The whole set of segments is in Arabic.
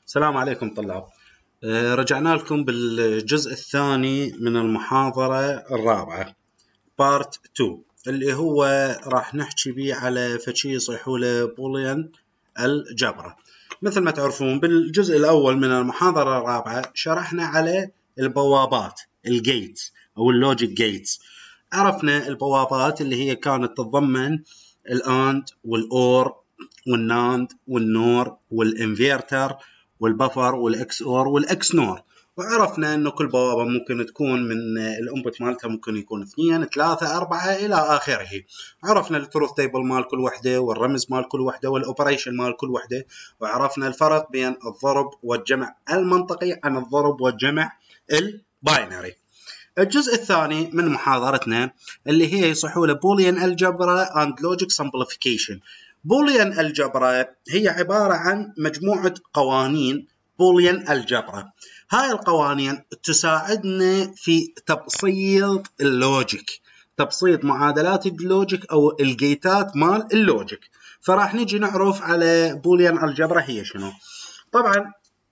السلام عليكم طلاب. رجعنا لكم بالجزء الثاني من المحاضرة الرابعة بارت 2 اللي هو راح نحكي بيه على فشي يصيحوا له بوليان الجبرة. مثل ما تعرفون بالجزء الأول من المحاضرة الرابعة شرحنا على البوابات الجيتس أو اللوجيك جيتس. عرفنا البوابات اللي هي كانت تتضمن الأند والأور والناند والنور والانفيرتر والبفر والاكس اور والاكس نور، وعرفنا انه كل بوابه ممكن تكون من الانبوت مالتها ممكن يكون 2 3 4 الى اخره. عرفنا التروث تيبل مال كل وحده والرمز مال كل وحده والاوبريشن مال كل وحده، وعرفنا الفرق بين الضرب والجمع المنطقي عن الضرب والجمع الباينري. الجزء الثاني من محاضرتنا اللي هي يصحوا له بوليان الجبرا اند لوجيك سمبليفيكيشن. بوليان الجبرا هي عبارة عن مجموعة قوانين بوليان الجبرا. هاي القوانين تساعدنا في تبسيط اللوجيك، تبسيط معادلات اللوجيك أو الجيتات مال اللوجيك. فراح نجي نعرف على بوليان الجبرا هي شنو. طبعا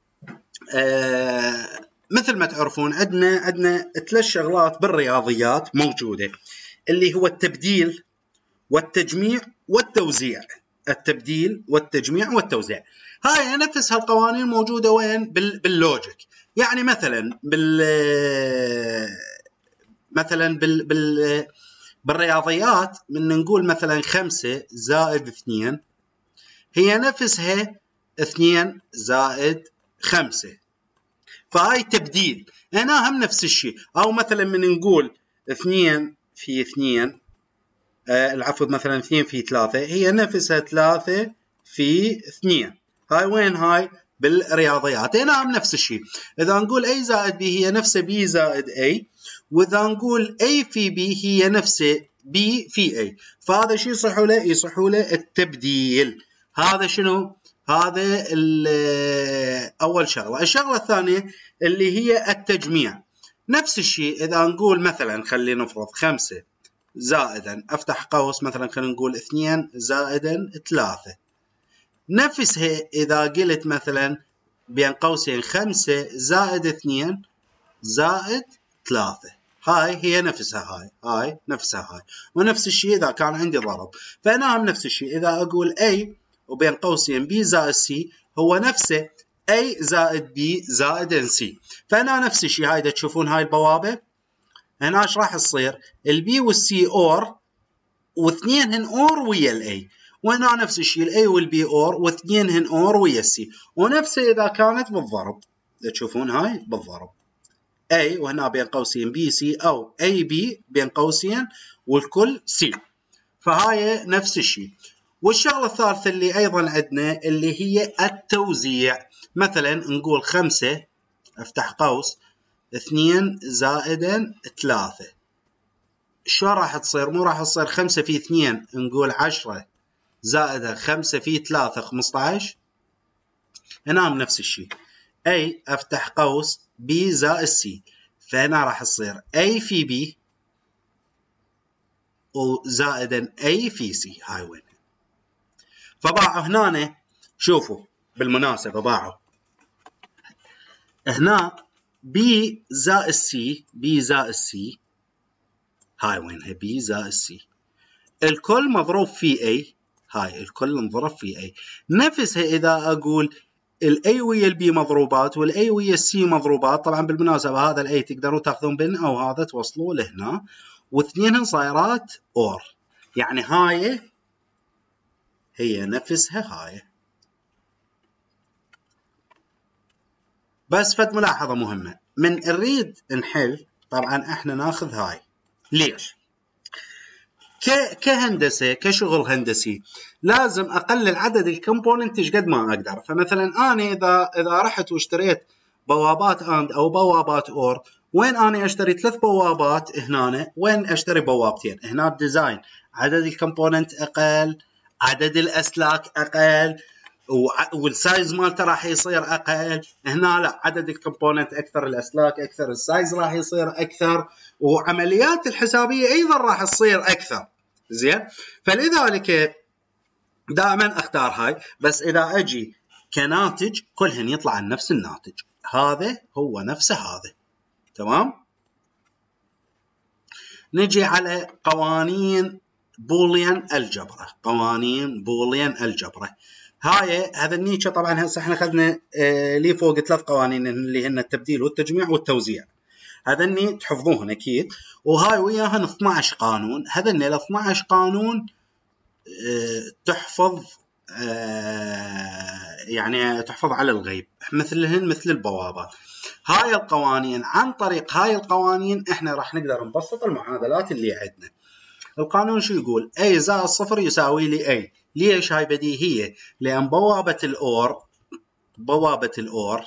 مثل ما تعرفون عندنا 3 شغلات بالرياضيات موجودة، اللي هو التبديل والتجميع والتوزيع. التبديل والتجميع والتوزيع هاي نفس هالقوانين موجودة وين؟ باللوجيك. يعني بالرياضيات من نقول مثلا 5 زائد 2 هي نفسها 2 زائد 5، فهاي تبديل. هنا هم نفس الشيء. او مثلا من نقول 2 في 2 العفو مثلا 2 في 3 هي نفسها 3 في 2. هاي وين؟ هاي بالرياضيات. هنا هم نفس الشيء. اذا نقول A زائد B هي نفسها B زائد A، واذا نقول A في B هي نفسها B في A، فهذا شيء يصحوا له التبديل. هذا شنو؟ هذا اول شغله. الشغله الثانيه اللي هي التجميع. نفس الشيء اذا نقول مثلا خلينا نفرض 5 زائدا افتح قوس مثلا خلينا نقول 2 زائدا 3، نفسها اذا قلت مثلا بين قوسين 5 زائد 2 زائد 3، هاي هي نفسها هاي نفسها هاي. ونفس الشيء اذا كان عندي ضرب، فانا هم نفس الشيء اذا اقول A وبين قوسين B زائد C هو نفسه A زائد B زائد C. فانا نفس الشيء. هاي تشوفون هاي البوابه هنا ايش راح تصير؟ البي والسي اور واثنين هن اور ويا الاي، وهنا نفس الشيء الاي والبي اور واثنين هن اور ويا السي. ونفسه اذا كانت بالضرب تشوفون هاي بالضرب اي وهنا بين قوسين بي سي او اي بي بين قوسين والكل سي، فهاي نفس الشيء. والشغله الثالثه اللي ايضا عندنا اللي هي التوزيع. مثلا نقول 5 افتح قوس 2 زائدا 3، شو راح تصير؟ مو راح تصير 5 في 2 نقول 10 زائدا 5 في 3 15. هنا نفس الشيء A افتح قوس B زائد C، فهنا راح تصير A في B وزائدا A في C. هاي وين؟ فباعوا هنا. شوفوا بالمناسبة باعوا هنا B زائد C، B زائد C هاي وينها؟ B زائد C الكل مضروب في A، هاي الكل مضروب في A. نفسها إذا أقول ال A ويا ال B مضروبات وال A ويا ال C مضروبات. طبعا بالمناسبة هذا ال A تقدروا تاخذون بن أو هذا توصلوا لهنا، واثنينهن صايرات OR. يعني هاي هي نفسها هاي. بس فد ملاحظة مهمة من نريد نحل، طبعا احنا ناخذ هاي. ليش؟ كهندسه كشغل هندسي لازم اقلل عدد الكومبوننت قد ما اقدر. فمثلا انا اذا رحت واشتريت بوابات اند او بوابات اور، وين انا اشتري 3 بوابات هنا، وين اشتري بوابتين هنا. الديزاين عدد الكومبوننت اقل، عدد الاسلاك اقل، والسايز مالته راح يصير اقل. هنا لا، عدد الكومبوننت اكثر، الاسلاك اكثر، السايز راح يصير اكثر، وعمليات الحسابيه ايضا راح تصير اكثر. زين، فلذلك دائما اختار هاي. بس اذا اجي كناتج كلهن يطلع عن نفس الناتج، هذا هو نفسه هذا. تمام. نجي على قوانين بوليان الجبرة. قوانين بوليان الجبرة هذا النيتشه. طبعا هسه احنا اخذنا لي فوق 3 قوانين اللي هن التبديل والتجميع والتوزيع، هذني تحفظوهن اكيد، وهاي وياهن 12 قانون. هذني ال 12 قانون تحفظ يعني تحفظ على الغيب، مثلهن مثل البوابات. هاي القوانين، عن طريق هاي القوانين احنا راح نقدر نبسط المعادلات اللي عندنا. القانون شو يقول؟ A زائد صفر يساوي لي A. ليش؟ هاي بديهية، لأن بوابة الأور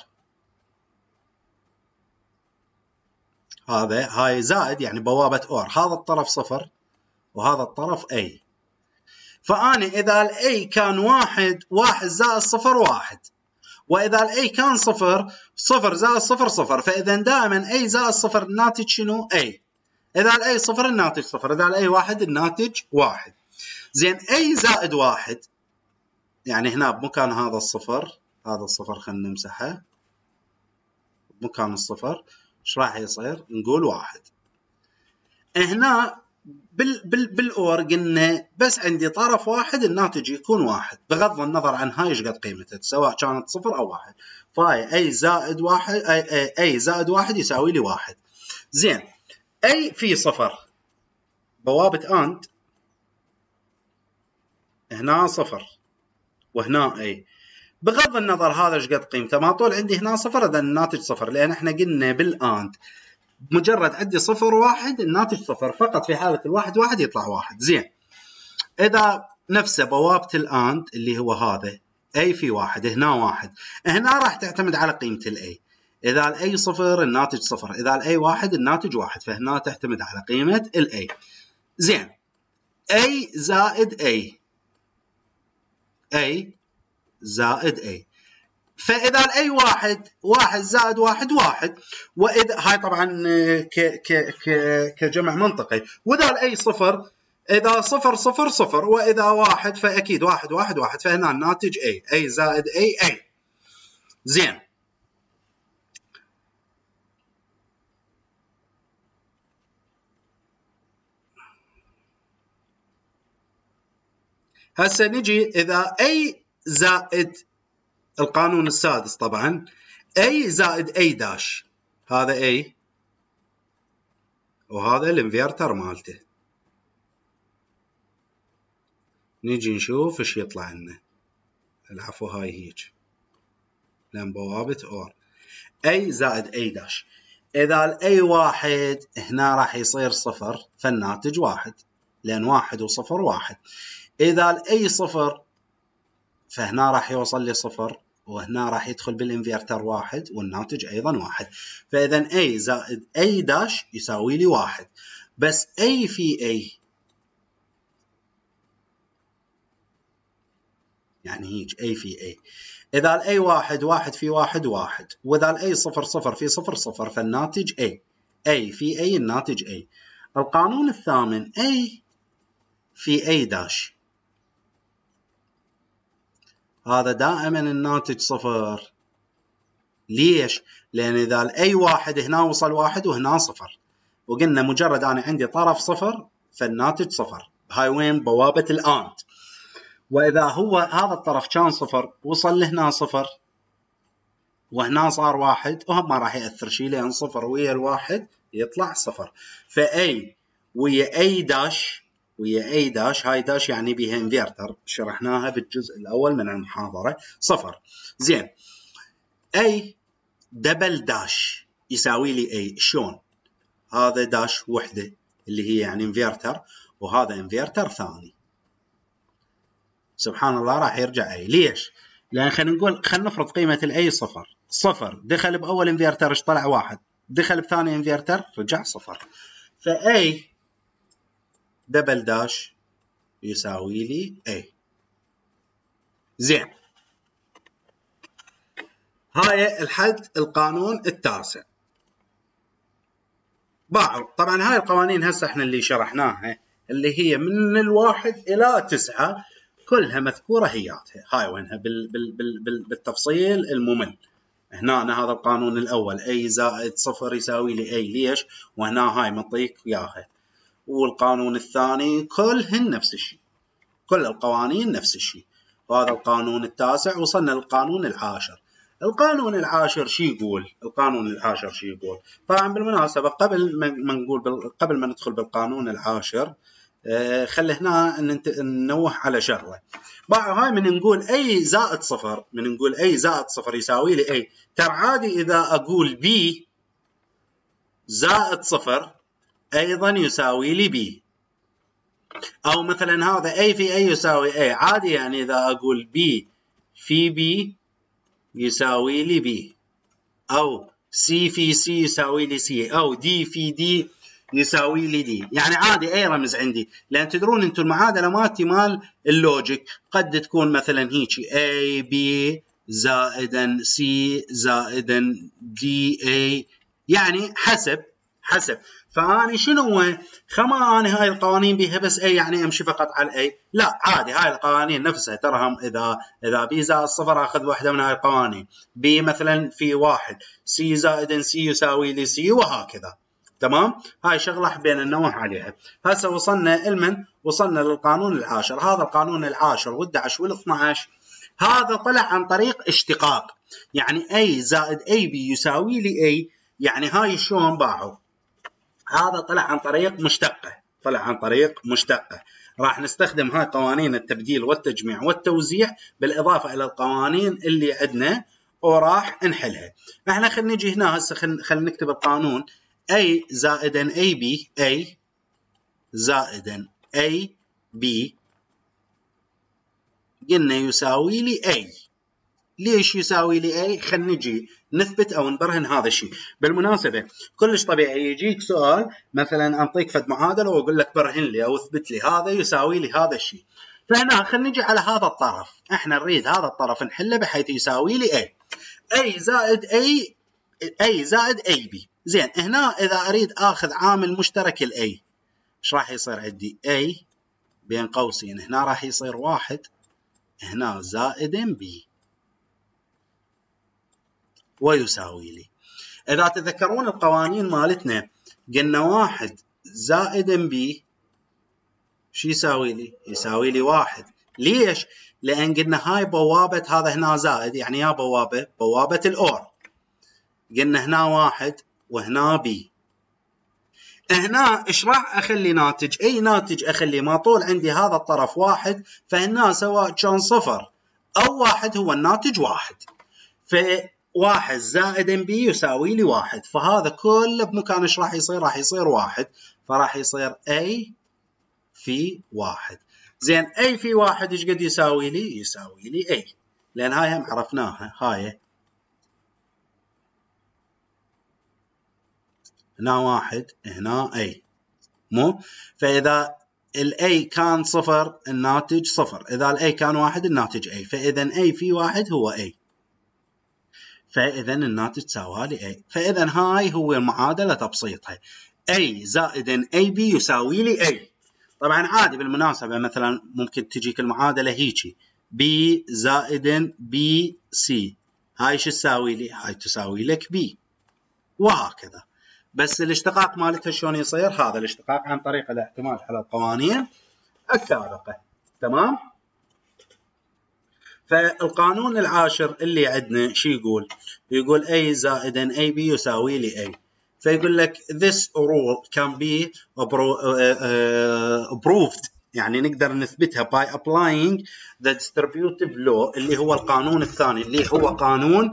هاي زائد، يعني بوابة أور، هذا الطرف صفر وهذا الطرف A. فأنا إذا ال A كان واحد زائد صفر واحد، وإذا ال A كان صفر زائد صفر، فإذا دائما A زائد صفر الناتج شنو؟ A. إذا ال A صفر الناتج صفر، إذا ال A واحد الناتج واحد. زين A زائد واحد، يعني هنا بمكان هذا الصفر خلينا نمسحه، بمكان الصفر ايش راح يصير؟ نقول واحد. هنا بالأور قلنا بس عندي طرف واحد الناتج يكون واحد، بغض النظر عن هاي ايش قد قيمتها، سواء كانت صفر أو واحد. فهاي A زائد واحد، A زائد واحد يساوي لي واحد. زين A في صفر، بوابة أند هنا صفر وهنا A، بغض النظر هذا ايش قد قيمته، ما طول عندي هنا صفر اذا الناتج صفر، لان احنا قلنا بالاند مجرد عندي صفر واحد الناتج صفر، فقط في حالة الواحد واحد يطلع واحد. زين اذا نفسه بوابة الاند اللي هو هذا A في واحد، هنا واحد، هنا راح تعتمد على قيمة الاي. اذا الاي صفر الناتج صفر، اذا الاي واحد الناتج واحد، فهنا تعتمد على قيمة الاي. زين A زائد A زائد A، فإذا الأي واحد زائد واحد، وإذا هاي طبعا كجمع منطقي، وإذا الأي صفر، إذا صفر، وإذا واحد فأكيد واحد، فهنا الناتج A زائد A. زين هسه نجي إذا A زائد القانون السادس، طبعا A زائد A داش، هذا A وهذا الانفيرتر مالته. نجي نشوف ايش يطلع لنا. العفو هاي هيك لان بوابة اور A زائد A داش. اذا الاي واحد هنا راح يصير صفر، فالناتج واحد، لان واحد وصفر واحد. اذا الاي صفر فهنا راح يوصل لي صفر، وهنا راح يدخل بالانفيرتر واحد، والناتج ايضا واحد. فاذا A زائد A داش يساوي لي واحد، بس A في A يعني هيك A في A. إذا الأي واحد في واحد، وإذا الأي صفر في صفر، فالناتج A في A الناتج A. القانون الثامن A في A داش، هذا دائما الناتج صفر. ليش؟ لأن إذا الأي واحد هنا وصل واحد وهنا صفر، وقلنا مجرد أنا عندي طرف صفر فالناتج صفر. هاي وين؟ بوابة الآند. وإذا هو هذا الطرف كان صفر وصل لهنا صفر وهنا صار واحد، وهم ما راح يأثر شيء، لأن صفر ويا الواحد يطلع صفر. فأي ويا A داش، هاي داش يعني بيها انفيرتر، شرحناها بالجزء الأول من المحاضرة، صفر. زين A دبل داش يساوي لي A. شلون؟ هذا داش وحدة اللي هي يعني انفيرتر، وهذا انفيرتر ثاني. سبحان الله راح يرجع A. ليش؟ لأن خلينا نفرض قيمة الأي صفر، دخل بأول انفيرتر ايش طلع؟ واحد، دخل بثاني انفيرتر رجع صفر. فA دبل داش يساوي لي A. زين هاي الحد القانون التاسع. طبعا هاي القوانين هسه احنا اللي شرحناها اللي هي من 1 إلى 9، كلها مذكورة هياتها. هاي وينها بالتفصيل الممل. هنا هذا القانون الأول A زائد صفر يساوي لي A. ليش؟ وهنا هاي مطيك وياها. والقانون الثاني كلهن نفس الشيء، كل القوانين نفس الشيء. وهذا القانون التاسع. وصلنا للقانون العاشر. القانون العاشر شو يقول؟ القانون العاشر شو يقول؟ طبعا بالمناسبة قبل ما ندخل بالقانون العاشر خلي هنا ننوه على شغله. هاي من نقول A زائد صفر، من نقول A زائد صفر يساوي لي A، ترى عادي إذا أقول B زائد صفر أيضا يساوي لي B، أو مثلا هذا A في A يساوي A عادي، يعني إذا أقول B في B يساوي لي B، أو C في C يساوي لي C، أو D في D يساوي لي D. يعني عادي أي رمز عندي، لأن تدرون أنتم المعادلة مالتي مال اللوجيك قد تكون مثلا هيجي A B زائدا C زائدا D A، يعني حسب. فأنا شنو خما أنا هاي القوانين بيها بس A يعني أمشي فقط على A؟ لا، عادي هاي القوانين نفسها تراهم. إذا B زائد صفر أخذ واحدة من هاي القوانين، B مثلا في واحد، C زائدا C يساوي لي C، وهكذا. تمام؟ هاي شغلة حبينا ننوه عليها. هسه وصلنا للقانون العاشر. هذا القانون العاشر وال11 وال12 هذا طلع عن طريق اشتقاق. يعني A زائد AB يساوي لي A، يعني هاي شلون باعوا؟ هذا طلع عن طريق مشتقة. راح نستخدم هاي قوانين التبديل والتجميع والتوزيع بالإضافة إلى القوانين اللي عندنا، وراح نحلها. احنا خلينا نجي هنا هسه خلينا نكتب القانون. A زائدا AB، A زائدا AB قلنا يساوي لي A. ليش يساوي لي A؟ خلينا نجي نثبت أو نبرهن هذا الشيء. بالمناسبة كلش طبيعي يجيك سؤال مثلا أنطيك فد معادلة وأقول لك برهن لي أو اثبت لي هذا يساوي لي هذا الشيء. فهنا خلينا نجي على هذا الطرف، احنا نريد هذا الطرف نحله بحيث يساوي لي A زائد A زائد AB. زين، هنا إذا أريد آخذ عامل مشترك ال A، إيش راح يصير عندي؟ A بين قوسين هنا راح يصير واحد، هنا زائد B ويساوي لي. إذا تذكرون القوانين مالتنا قلنا واحد زائد B شو يساوي لي؟ يساوي لي واحد. ليش؟ لأن قلنا هاي بوابة، هذا هنا زائد، يعني يا بوابة الأور. قلنا هنا واحد وهنا B. هنا إيش راح أخلي ناتج؟ أي ناتج أخلي ما طول عندي هذا الطرف واحد، فهنا سواء كان صفر أو واحد هو الناتج واحد. فواحد زائد B يساوي لي واحد، فهذا كله بمكان إيش راح يصير؟ راح يصير واحد، فراح يصير A في واحد. زين، A في واحد إيش قد يساوي لي؟ يساوي لي A، لأن هاي هم عرفناها. هاي هنا واحد هنا A، مو؟ فإذا ال A كان صفر الناتج صفر، إذا ال A كان واحد الناتج A، فإذا A في واحد هو A، فإذا الناتج تساوي لي A. فإذا هاي هو المعادلة تبسيطها، A زائد AB يساوي لي A. طبعا عادي بالمناسبة مثلا ممكن تجيك المعادلة هيجي B زائد BC، هاي شو تساوي لي؟ هاي تساوي لك B، وهكذا. بس الاشتقاق مالتها شلون يصير؟ هذا الاشتقاق عن طريق الاعتماد على القوانين السابقة. تمام؟ فالقانون العاشر اللي عندنا شو يقول؟ يقول A زائد AB يساوي لي A. فيقول لك this rule can be proved، يعني نقدر نثبتها by applying the distributive law، اللي هو القانون الثاني، اللي هو قانون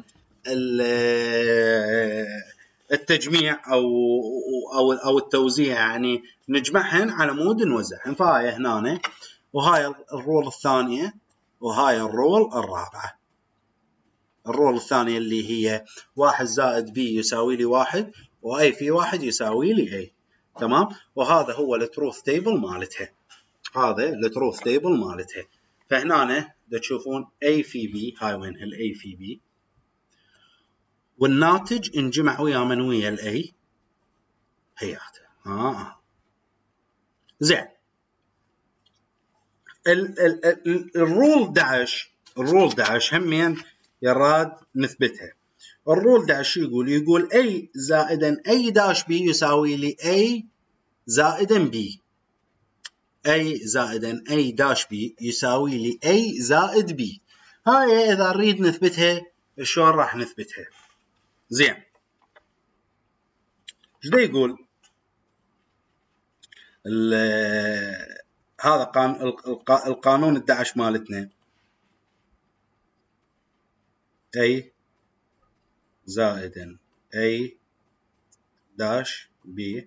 التجميع او التوزيع، يعني نجمعهن على مود نوزعهن. فهاي هنا، وهاي الرول الثانية، وهاي الرول الرابعة. الرول الثانية اللي هي واحد زائد B يساوي لي واحد، و A في واحد يساوي لي A. تمام؟ وهذا هو التروث تيبل مالتها. فهنا تشوفون A في B، هاي وين ال A في B، والناتج انجمع ويا من؟ ويا ال A هياته. زين، الرول 11 الرول 11 همين يراد نثبتها. الرول 11 يقول A زائدا A داش B يساوي لي A زائدا B. A زائدا A داش B يساوي لي A زائد B. هاي إذا نريد نثبتها شلون راح نثبتها؟ زين، ايش دا يقول؟ هذا القانون 11 مالتنا A زائدا A داش B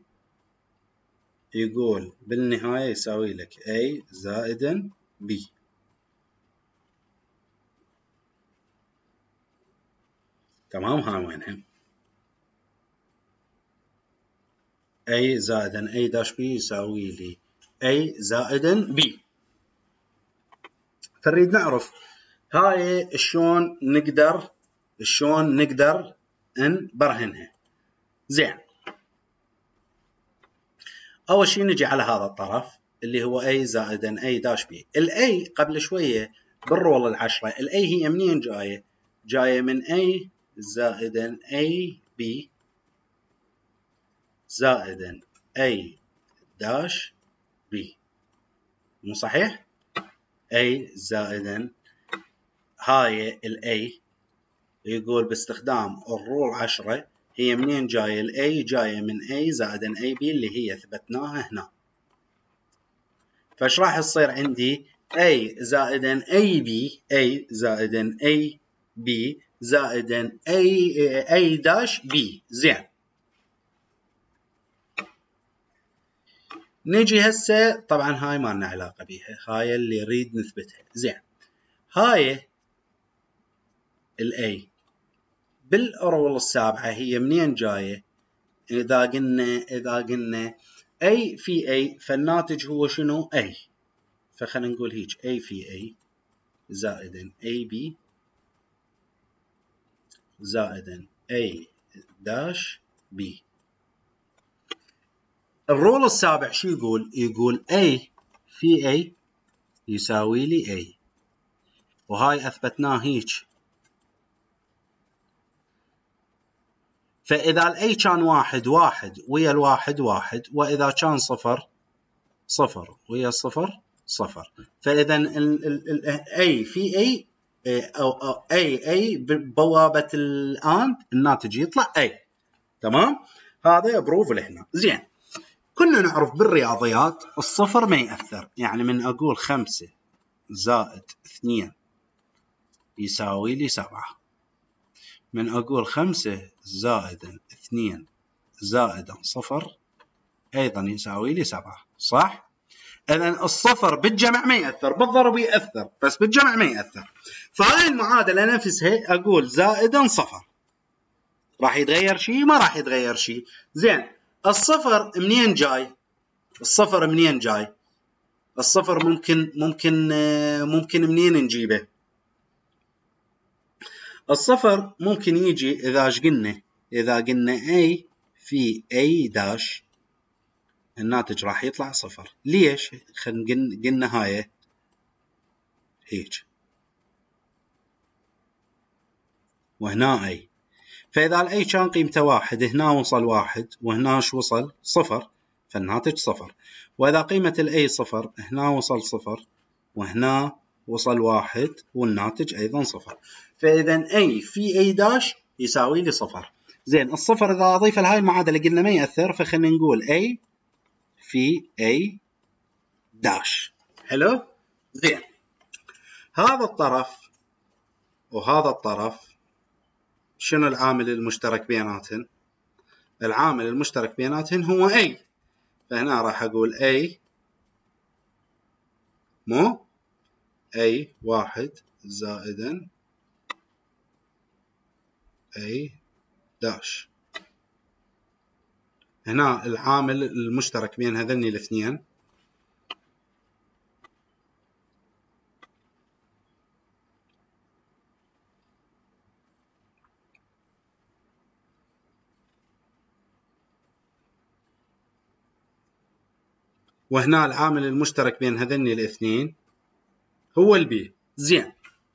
يقول بالنهاية يساوي لك A زائدا B. تمام، هاي وينها؟ A زائدا A داش B يساوي لي A زائدا B. فنريد نعرف هاي شلون نقدر نبرهنها. زين، اول شيء نجي على هذا الطرف اللي هو A زائدا A داش B. الA قبل شوية بالرول 10 الA هي منين جاية؟ جاية من A زائدا AB زائدا A داش B، مو صحيح؟ A زائدا هاي الA يقول باستخدام الرول 10 هي منين جاية؟ الA جاية من A زائدا AB اللي هي ثبتناها هنا. فايش راح يصير عندي؟ A زائدا AB A زائدا AB زائدا A داش B. زين، نجي هسه طبعا هاي ما لنا علاقة بيها، هاي اللي نريد نثبتها. زين، هاي الA بالرول السابعة هي منين جاية؟ إذا قلنا A في A فالناتج هو شنو؟ A. فخلينا نقول هيك A في A زائدا AB زائدا A داش B. الرول السابع شو يقول؟ يقول A في A يساوي لي A، وهاي أثبتناه هيك. فإذا الA كان واحد ويا الواحد واحد، وإذا كان صفر صفر ويا الصفر صفر. فإذا A في A أو A ببوابة الآن الناتج يطلع A. تمام، هذا بروف لهنا. زين، كنا نعرف بالرياضيات الصفر ما يأثر، يعني من أقول 5 زائد 2 يساوي لي 7، من أقول 5 زائد 2 زائد 0 أيضا يساوي لي 7، صح؟ إذن الصفر بالجمع ما يأثر، بالضرب يأثر بس بالجمع ما يأثر. فهاي المعادلة نفسها أقول زائدا صفر، راح يتغير شيء؟ ما راح يتغير شيء. زين، الصفر منين جاي؟ الصفر منين جاي؟ الصفر ممكن منين نجيبه؟ الصفر ممكن يجي إذا قلنا A في A داش الناتج راح يطلع صفر. ليش؟ خلينا قلنا هاي هيك وهنا A، فإذا الأي كان قيمته واحد هنا وصل واحد وهنا شو وصل؟ صفر، فالناتج صفر. وإذا قيمة الأي صفر هنا وصل صفر وهنا وصل واحد والناتج أيضا صفر. فإذا A في A داش يساوي لي صفر. زين، الصفر إذا أضيفه لهاي المعادلة قلنا ما يأثر، فخلينا نقول A في A داش. حلو؟ زين، هذا الطرف وهذا الطرف شنو العامل المشترك بيناتهن؟ العامل المشترك بيناتهن هو A، فهنا راح أقول A مو A واحد زائدا A داش. هنا العامل المشترك بين هذين الاثنين وهنا العامل المشترك بين هذين الاثنين هو البي. زين،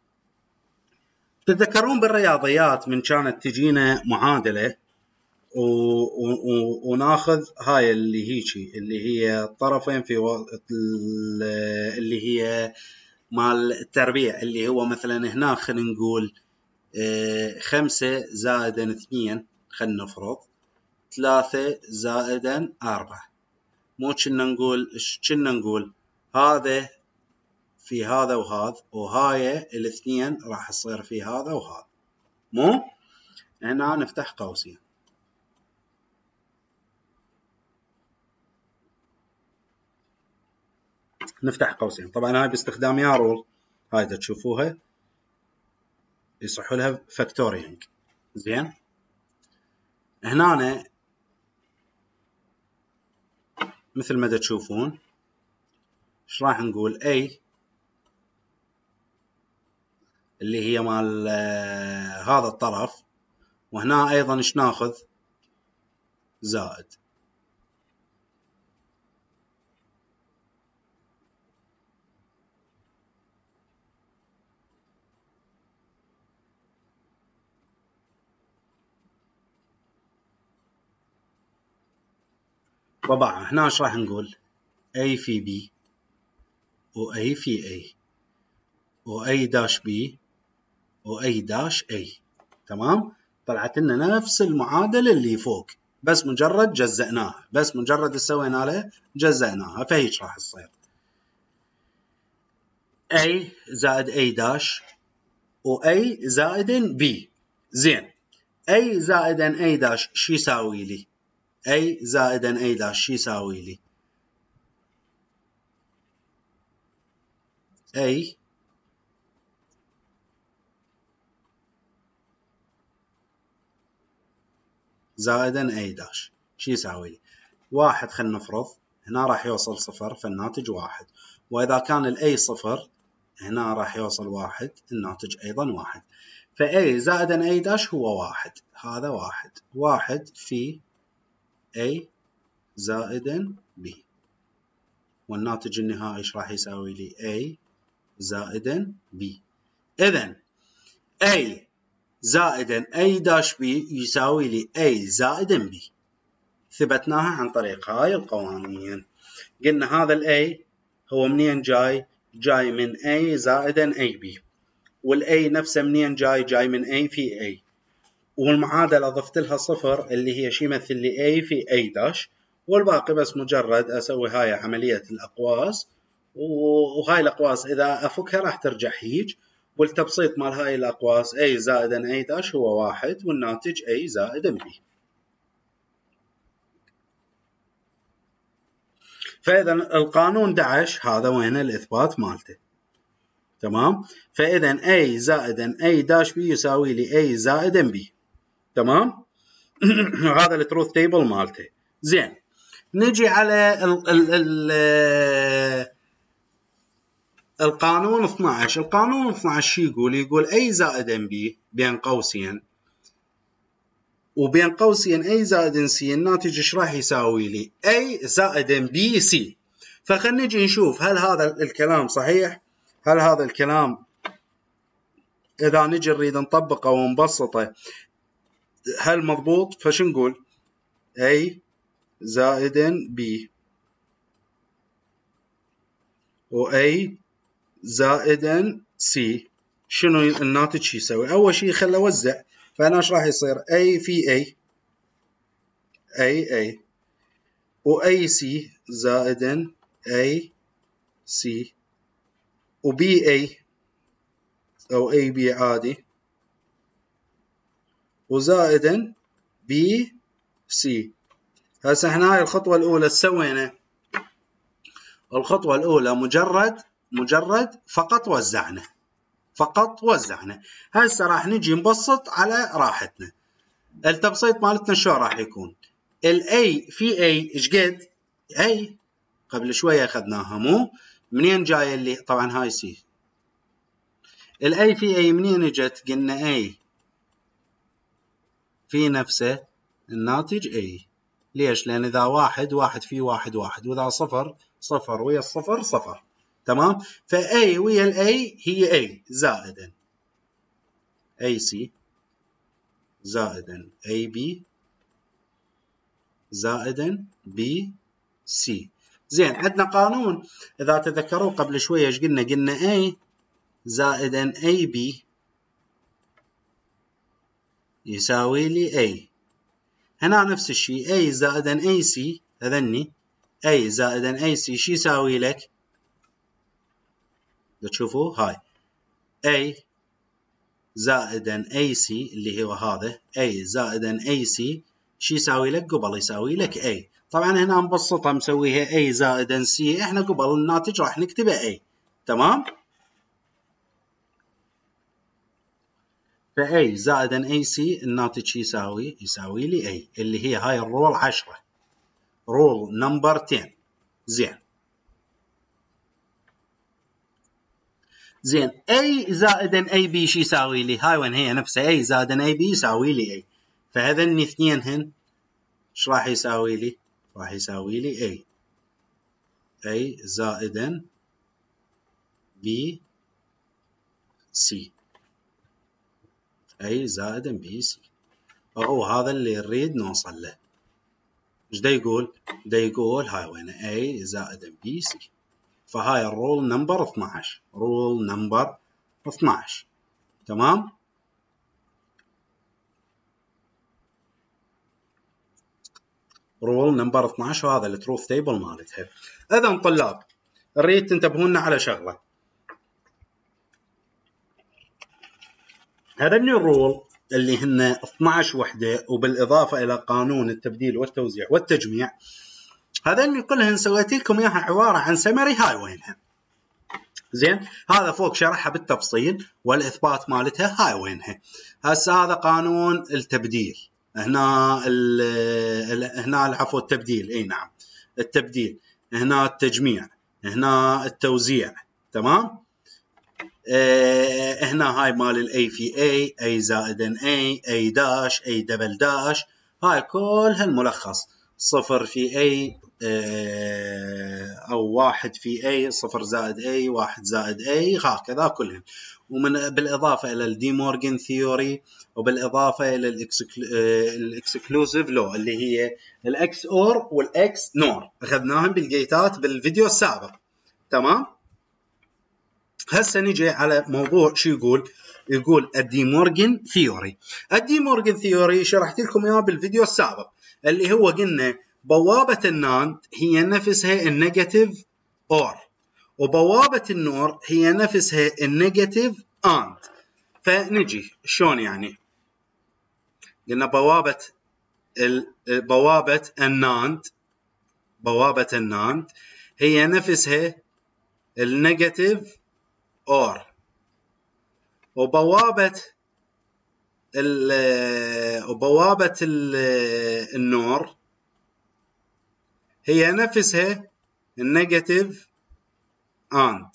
تتذكرون بالرياضيات من كانت تجينا معادلة وناخذ هاي اللي هيجي اللي هي الطرفين في اللي هي مال التربيع، اللي هو مثلا هنا خلينا نقول 5 زائدا 2 خلينا نفرض 3 زائدا 4. مو كنا نقول هذا في هذا وهذا، وهاي الاثنين راح تصير في هذا وهذا. مو هنا نفتح قوسين، نفتح قوسين. طبعا هاي باستخدام يارول، هاي تشوفوها يصح لها فاكتورينج. زين، هنا مثل ما تشوفون ايش راح نقول A اللي هي مال هذا الطرف، وهنا ايضا ايش ناخذ؟ زائد. طبعا هنا ايش راح نقول؟ A في B و A في A و A داش B و A داش A. تمام، طلعت لنا نفس المعادلة اللي فوق، بس مجرد جزأناها، بس مجرد سوينا له جزأناها، فهيك راح تصير A زائد A داش و A زائد B. زين، A زائد A داش شو يساوي لي؟ A زائد A داش شو يساوي لي؟ A زائد A داش شو يساوي لي؟ 1 خلينا نفرض، هنا راح يوصل 0 فالناتج 1، وإذا كان ال A 0 هنا راح يوصل 1 الناتج أيضا 1. فA زائد A داش هو 1، هذا 1 في A زائد B، والناتج النهائي ايش راح يساوي لي؟ A زائد B. إذن A زائد A داش B يساوي لي A زائد B. ثبتناها عن طريق هاي القوانين. قلنا هذا ال A هو منين جاي؟ جاي من A زائد AB، وال A نفسه منين جاي؟ جاي من A في A، والمعادلة ضفت لها 0 اللي هي شي يمثل لي A في A داش، والباقي بس مجرد أسوي هاي عملية الأقواس، وهاي الأقواس إذا أفكها راح ترجع هيج، والتبسيط مال هاي الأقواس A زائد A داش هو 1 والناتج A زائد B. فإذا القانون 11 هذا وين الإثبات مالته. تمام، فإذا A زائد A داش B يساوي لي A زائد B. تمام هذا التروث تيبل مالته. زين، نجي على القانون 12. القانون 12 شو يقول؟ يقول A زائد B بين قوسين وبين قوسين A زائد C، الناتج ايش راح يساوي لي؟ A زائد B C. فخلنا نجي نشوف هل هذا الكلام صحيح؟ هل هذا الكلام إذا نجي نريد نطبقه ونبسطه هل مضبوط؟ فشو نقول؟ A زائد B و A زائد C، شنو الناتج شو يسوي؟ أول شيء خلنا أوزع، فأنا ايش راح يصير؟ A في A و AC زائد AC و BA أو AB عادي وزائد BC. هسه احنا هاي الخطوة الأولى سوينا، الخطوة الأولى مجرد فقط وزعنا. هسه راح نجي نبسط على راحتنا. التبسيط مالتنا شو راح يكون؟ ال A في A ايش قد؟ A قبل شوية أخذناها، مو منين جاي اللي طبعا هاي C. ال A في A منين اجت؟ قلنا A في نفسه الناتج A. ليش؟ لأن إذا واحد في واحد، وإذا صفر ويا الصفر صفر. تمام؟ فA ويا الA هي A زائدا AC زائدا AB زائدا BC. زين، عندنا قانون إذا تذكروا قبل شوية ايش قلنا؟ قلنا A زائدا AB يساوي لي A. هنا نفس الشيء A زائدا AC، هذني A زائدا AC شو يساوي لك؟ تشوفوا هاي A زائدا AC اللي هو هذا A زائدا AC شو يساوي لك؟ قبل يساوي لك A. طبعا هنا نبسطها مسويها A زائدا C، احنا قبل الناتج راح نكتبه A. تمام؟ فA زائدا AC الناتج شو يساوي؟ يساوي لي A اللي هي هاي الرول 10، رول نمبر 10. زين زين A زائدا AB شو يساوي لي؟ هاي وين هي نفسها A زائدا AB يساوي لي A. فهذني اثنين هن ايش راح يساوي لي؟ راح يساوي لي A زائدا BC A زائدا BC. هو هذا اللي نريد نوصل له. ايش دا يقول؟ دا يقول هاي وين A زائدا BC. فهاي الرول نمبر 12، رول نمبر 12. تمام؟ رول نمبر 12 وهذا التروث تيبل مالتها. اذا طلاب نريد تنتبهون على شغله. هذني الرول اللي هن 12 وحده وبالاضافه الى قانون التبديل والتوزيع والتجميع، هذني كلهن سويت لكم اياها عباره عن سمري. هاي وينها؟ زين، هذا فوق شرحها بالتفصيل والاثبات مالتها. هاي وينها؟ هسه هذا قانون التبديل، هنا هنا العفو التبديل، اي نعم التبديل، هنا التجميع، هنا التوزيع. تمام؟ هنا هاي مال الاي في A زائدا A داش A دبل داش، هاي كلها الملخص. 0 في A أو 1 في A، 0 زائد A 1 زائد A، هكذا كلهم. ومن بالإضافة إلى الدي مورغان ثيوري، وبالإضافة إلى الإكسكلوزيف لو اللي هي الإكس أور والإكس نور، أخذناهم بالجيتات بالفيديو السابق. تمام؟ هسه نجي على موضوع شو يقول؟ يقول الدي مورغان ثيوري. الدي مورغان ثيوري شرحت لكم اياه بالفيديو السابق، اللي هو قلنا بوابة الناند هي نفسها النيجاتيف اور، وبوابة النور هي نفسها النيجاتيف اند. فنجي شلون يعني؟ قلنا بوابة الناند هي نفسها النيجاتيف اور، وبوابة النور هي نفسها النيجاتيف اند.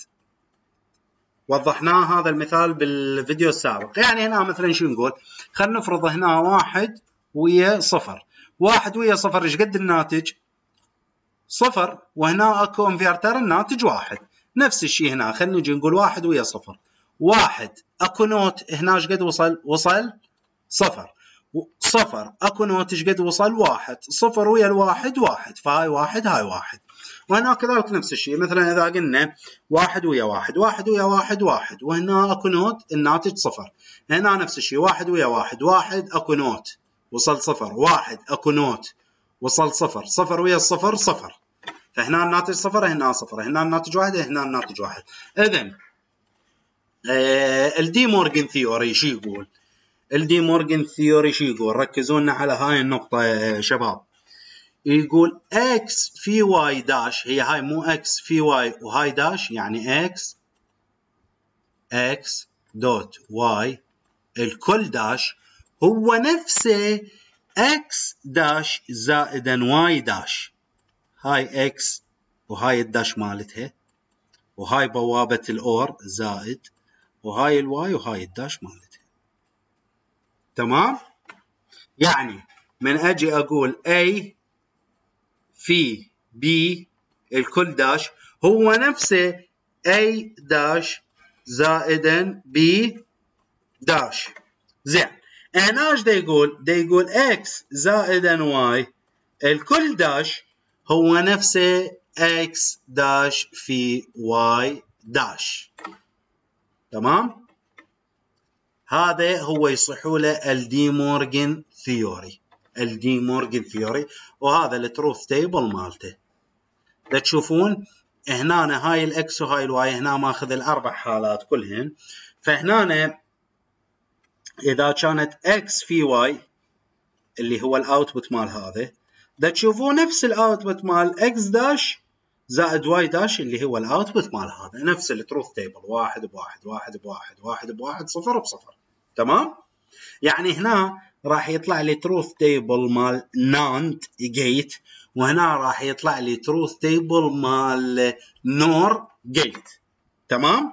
وضحنا هذا المثال بالفيديو السابق. يعني هنا مثلا شو نقول؟ خلينا نفرض هنا 1 ويا 0. 1 ويا 0 ايش قد الناتج؟ 0. وهنا اكو انفرتر الناتج 1. نفس الشيء هنا، خلينا نجي نقول 1 ويا 0. 1 اكو نوت هنا ايش قد وصل؟ وصل 0. 0 اكو نوت ايش قد وصل؟ 1. 0 ويا الواحد 1، فهاي 1 هاي 1. وهنا كذلك نفس الشيء. مثلا اذا قلنا 1 ويا 1، 1 ويا 1 1، وهنا اكو نوت الناتج 0. هنا نفس الشيء، 1 ويا 1، 1 اكو نوت وصل 0، 1 اكو نوت وصل 0، 0 ويا الصفر 0. فهنا الناتج 0، هنا 0، هنا الناتج 1، هنا الناتج 1. اذا الدي مورغان ثيوري شو يقول؟ الدي مورغان ثيوري شو يقول؟ ركزوا لنا على هاي النقطة يا شباب. يقول x في y داش، هي هاي مو x في y وهاي داش، يعني x دوت y الكل داش هو نفسه x داش زائدا y داش. هاي x وهاي الداش مالتها، وهاي بوابة الأور زائد، وهاي الواي وهاي الداش مالتها. تمام؟ يعني من أجي أقول A في B الكل داش هو نفسه A داش زائدا B داش. زين هنا ايش دا يقول؟ دا يقول x زائدا y الكل داش هو نفسه x داش في y داش. تمام؟ هذا هو يصحوا له الدي مورغان ثيوري. الدي مورغان ثيوري، وهذا التروث تيبل مالته. دا تشوفون هنا هاي الاكس وهاي الواي، هنا ماخذ الاربع حالات كلهن. فهنا اذا كانت اكس في واي اللي هو الاوتبوت مال هذا، دا تشوفون نفس الاوتبوت مال اكس داش زائد واي داش اللي هو الاوتبوت مال هذا، نفس التروث تيبل، 1 بواحد 1 بواحد 1 بواحد 0 بصفر. تمام؟ يعني هنا راح يطلع لي تروث تيبل مال ناند جيت، وهنا راح يطلع لي تروث تيبل مال نور جيت. تمام؟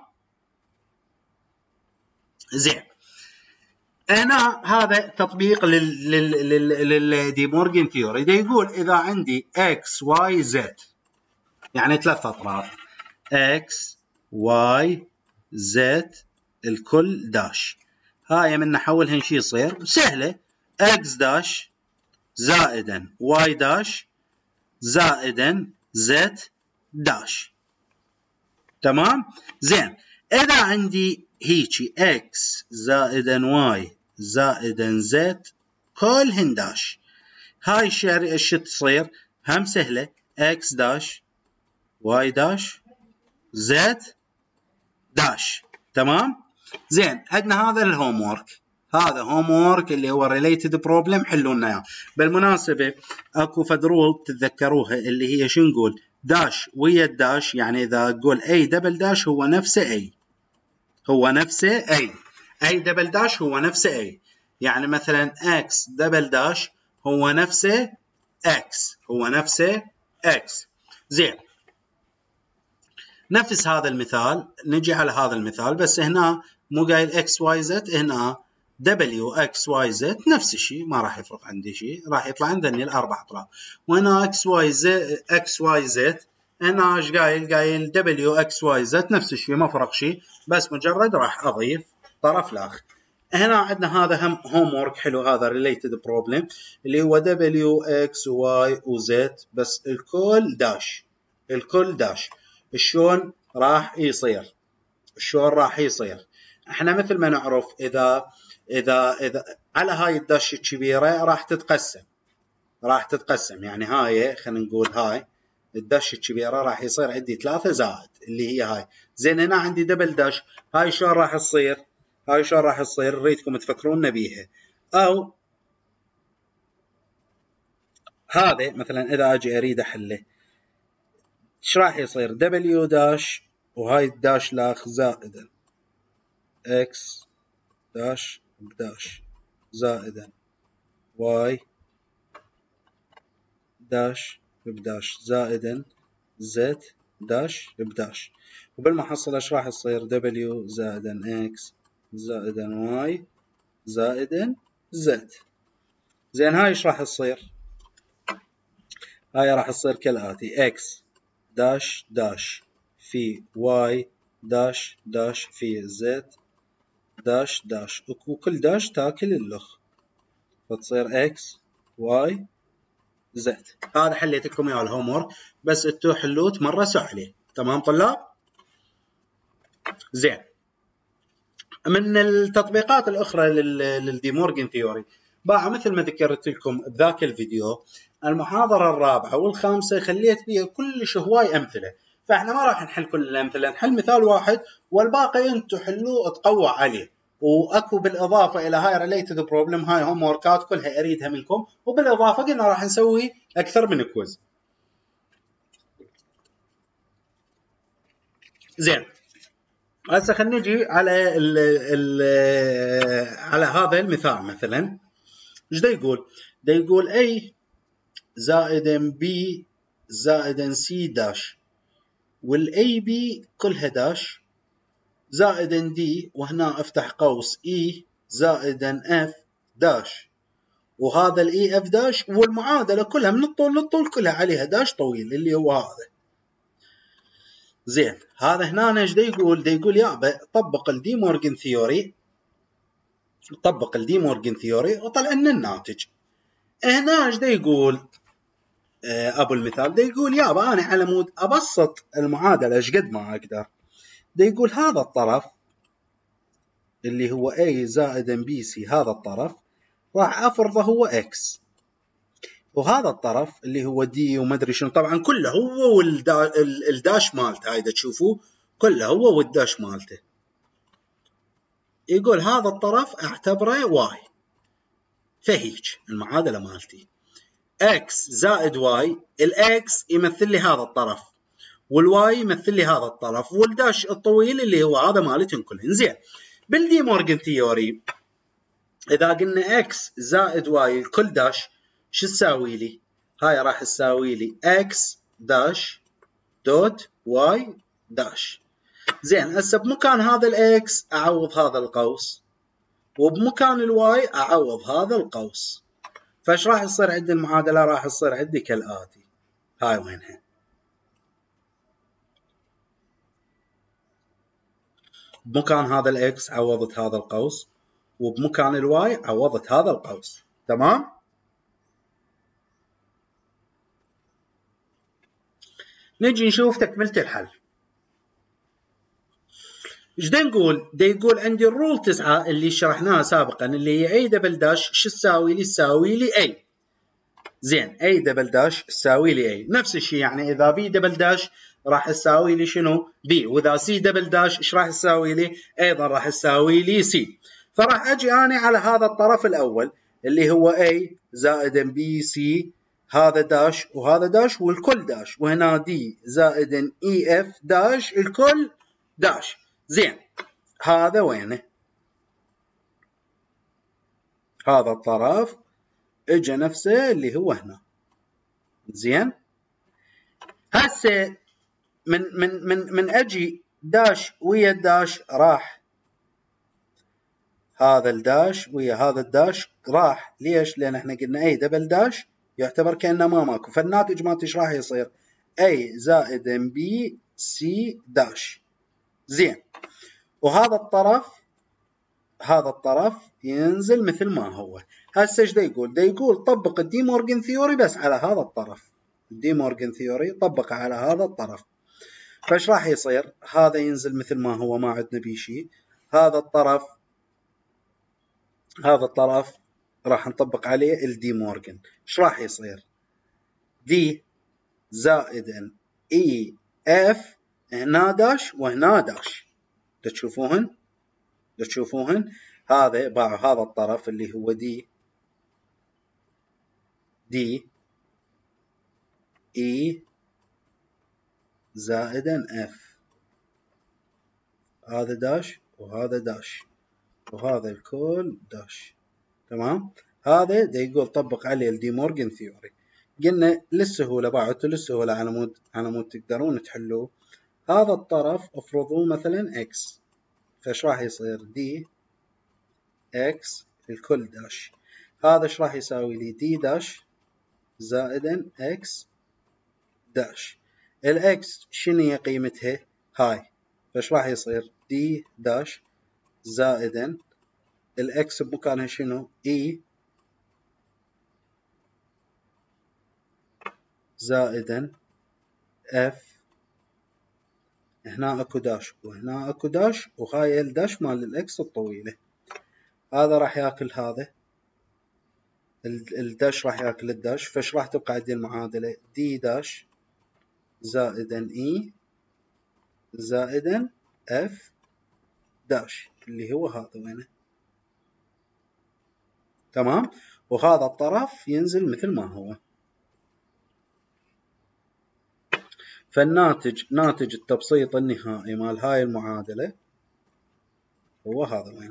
زين هنا هذا تطبيق للدي مورغان ثيوري. دا يقول اذا عندي اكس واي زد، يعني ثلاث اطراف اكس واي زد الكل داش، هاي من نحولهن شي يصير سهله، اكس داش زائدا واي داش زائدا زد داش. تمام؟ زين اذا عندي هيجي اكس زائدا واي زائدا زد كلهن داش، هاي ايش تصير؟ هم سهله، اكس داش واي داش زد داش. تمام؟ زين عندنا هذا الهوم وورك، هذا هوم وورك اللي هو ريليتد بروبلم، حلوا لنا اياه. بالمناسبه اكو فد رول تتذكروها اللي هي شو نقول؟ داش ويا الداش، يعني اذا اقول اي دبل داش هو نفسه اي، هو نفسه اي، اي دبل داش هو نفسه اي. يعني مثلا اكس دبل داش هو نفسه اكس، هو نفسه اكس. زين نفس هذا المثال، نجي على هذا المثال بس هنا مو قايل اكس واي زد، هنا دبليو اكس واي زد نفس الشيء، ما راح يفرق عندي شيء، راح يطلع عندنا الاربع اطراف. وهنا اكس واي زد، اكس واي زد هنا ايش قايل؟ قايل دبليو اكس واي زد نفس الشيء، ما فرق شيء، بس مجرد راح اضيف طرف الاخر. هنا عندنا هذا هم هوم وورك حلو، هذا ريليتد بروبلم اللي هو دبليو اكس واي وزد بس الكل داش، الكل داش. شلون راح يصير؟ شلون راح يصير؟ احنا مثل ما نعرف اذا على هاي الداش الكبيره راح تتقسم، راح تتقسم، يعني هاي خلينا نقول هاي الداش الكبيره راح يصير عندي 3 زائد اللي هي هاي. زين هنا عندي دبل داش، هاي شلون راح تصير؟ هاي شلون راح تصير؟ اريدكم تفكرون بيها. او هذا مثلا اذا اجي اريد احله، ايش راح يصير؟ دبليو داش وهاي الداش لاخ زائدا اكس داش بداش زائدا واي داش بداش زائدا زد داش بداش، وبالمحصلة ايش راح يصير؟ دبليو زائدا اكس زائدا واي زائدا زد. زين هاي ايش راح تصير؟ هاي راح تصير كالآتي، اكس داش داش في واي داش داش في زد داش داش، وكل داش تاكل اللخ، فتصير اكس واي زد. هذا حليت لكم اياه الهوم وورك، بس انتو حلوه تمرسوا عليه. تمام طلاب؟ زين من التطبيقات الاخرى للدي مورغان ثيوري باع، مثل ما ذكرت لكم بذاك الفيديو، المحاضره الرابعه والخامسه خليت فيها كلش هواي امثله، فاحنا ما راح نحل كل الامثله، نحل مثال واحد والباقي انتم حلوه تقوى عليه. واكو بالاضافه الى هاي ريليتد بروبلم، هاي هوم ووركات كلها اريدها منكم، وبالاضافه قلنا راح نسوي اكثر من كويز. زين هسه خلينا نجي على على هذا المثال. مثلا ايش دا يقول؟ دا يقول A زائدا B زائدا C داش، والاي بي كلها داش، زائدا D، وهنا افتح قوس E زائدا F داش، وهذا الاي اف داش، والمعادله كلها من الطول للطول كلها عليها داش طويل اللي هو هذا. زين هذا هنا ايش دا يقول؟ دا يقول يابا طبق الدي مورغان ثيوري، طبق الدي مورغان ثيوري وطلع لنا الناتج. هنا ايش دا يقول ابو المثال؟ دا يقول يابا انا على مود ابسط المعادله ايش قد ما اقدر. دا يقول هذا الطرف اللي هو A زائد BC، هذا الطرف راح افرضه هو X، وهذا الطرف اللي هو دي وما ادري شنو، طبعا كله هو والداش مالته، هاي تشوفوه كله هو والداش مالته. يقول هذا الطرف اعتبره واي، فهيج المعادله مالتي اكس زائد واي، الاكس يمثل لي هذا الطرف والواي يمثل لي هذا الطرف والداش الطويل اللي هو هذا مالتهم كلهن. زين بالدي مورغان ثيوري اذا قلنا اكس زائد واي الكل داش شو تساوي لي؟ هاي راح تساوي لي اكس داش دوت واي داش. زين هسه بمكان هذا الاكس اعوض هذا القوس، وبمكان الواي اعوض هذا القوس. فايش راح يصير عندي المعادله؟ راح تصير عندي كالاتي، هاي وينها؟ بمكان هذا الاكس عوضت هذا القوس، وبمكان الواي عوضت هذا القوس. تمام؟ نجي نشوف تكمله الحل. ايش دا نقول؟ دا يقول عندي الرول 9 اللي شرحناها سابقا اللي هي اي دبل داش شو تساوي لي؟ تساوي لي اي. زين اي دبل داش تساوي لي اي، نفس الشيء يعني اذا بي دبل داش راح تساوي لي شنو؟ بي، واذا سي دبل داش ايش راح تساوي لي؟ ايضا راح تساوي لي سي. فراح اجي انا على هذا الطرف الاول اللي هو اي زائد بي سي، هذا داش وهذا داش والكل داش، وهنا دي زائد اي اف داش الكل داش. زين هذا وينه؟ هذا الطرف اجى نفسه اللي هو هنا. زين هسه من اجي داش ويا الداش راح هذا الداش ويا هذا الداش راح. ليش؟ لان احنا قلنا اي دبل داش يعتبر كانه ما ماكو، فالناتج مالته ايش راح يصير؟ اي زائد بي سي داش. زين وهذا الطرف، هذا الطرف ينزل مثل ما هو. هسه ايش دا يقول؟ دا يقول طبق الدي مورغان ثيوري بس على هذا الطرف، الدي مورغان ثيوري طبق على هذا الطرف. فايش راح يصير؟ هذا ينزل مثل ما هو، ما عندنا بيه شيء. هذا الطرف، هذا الطرف راح نطبق عليه الدي مورغان. ايش راح يصير؟ دي زائد اي اف، هنا داش وهنا داش، تشوفوهن؟ تشوفوهن؟ هذا باع هذا الطرف اللي هو دي اي زائد اف، هذا داش وهذا داش وهذا الكل داش. تمام؟ هذا دا يقول طبق عليه الدي مورغان ثيوري. قلنا للسهولة بعته للسهولة على مود تقدرون تحلوه. هذا الطرف افرضوه مثلا اكس، فايش راح يصير؟ دي اكس الكل داش. هذا ايش راح يساوي لي؟ دي داش زائد اكس داش. الاكس شنو هي قيمتها؟ هاي، فايش راح يصير؟ دي داش زائد الاكس بمكانها شنو؟ اي زائد اف، هنا اكو داش وهنا اكو داش، وهاي الداش مال الاكس الطويله. هذا راح ياكل هذا، الداش راح ياكل الداش، فايش راح تبقى عندي المعادله؟ دي داش زائد اي زائد اف داش اللي هو هذا وينه. تمام؟ وهذا الطرف ينزل مثل ما هو. فالناتج، ناتج التبسيط النهائي مال هاي المعادلة هو هذا وينه.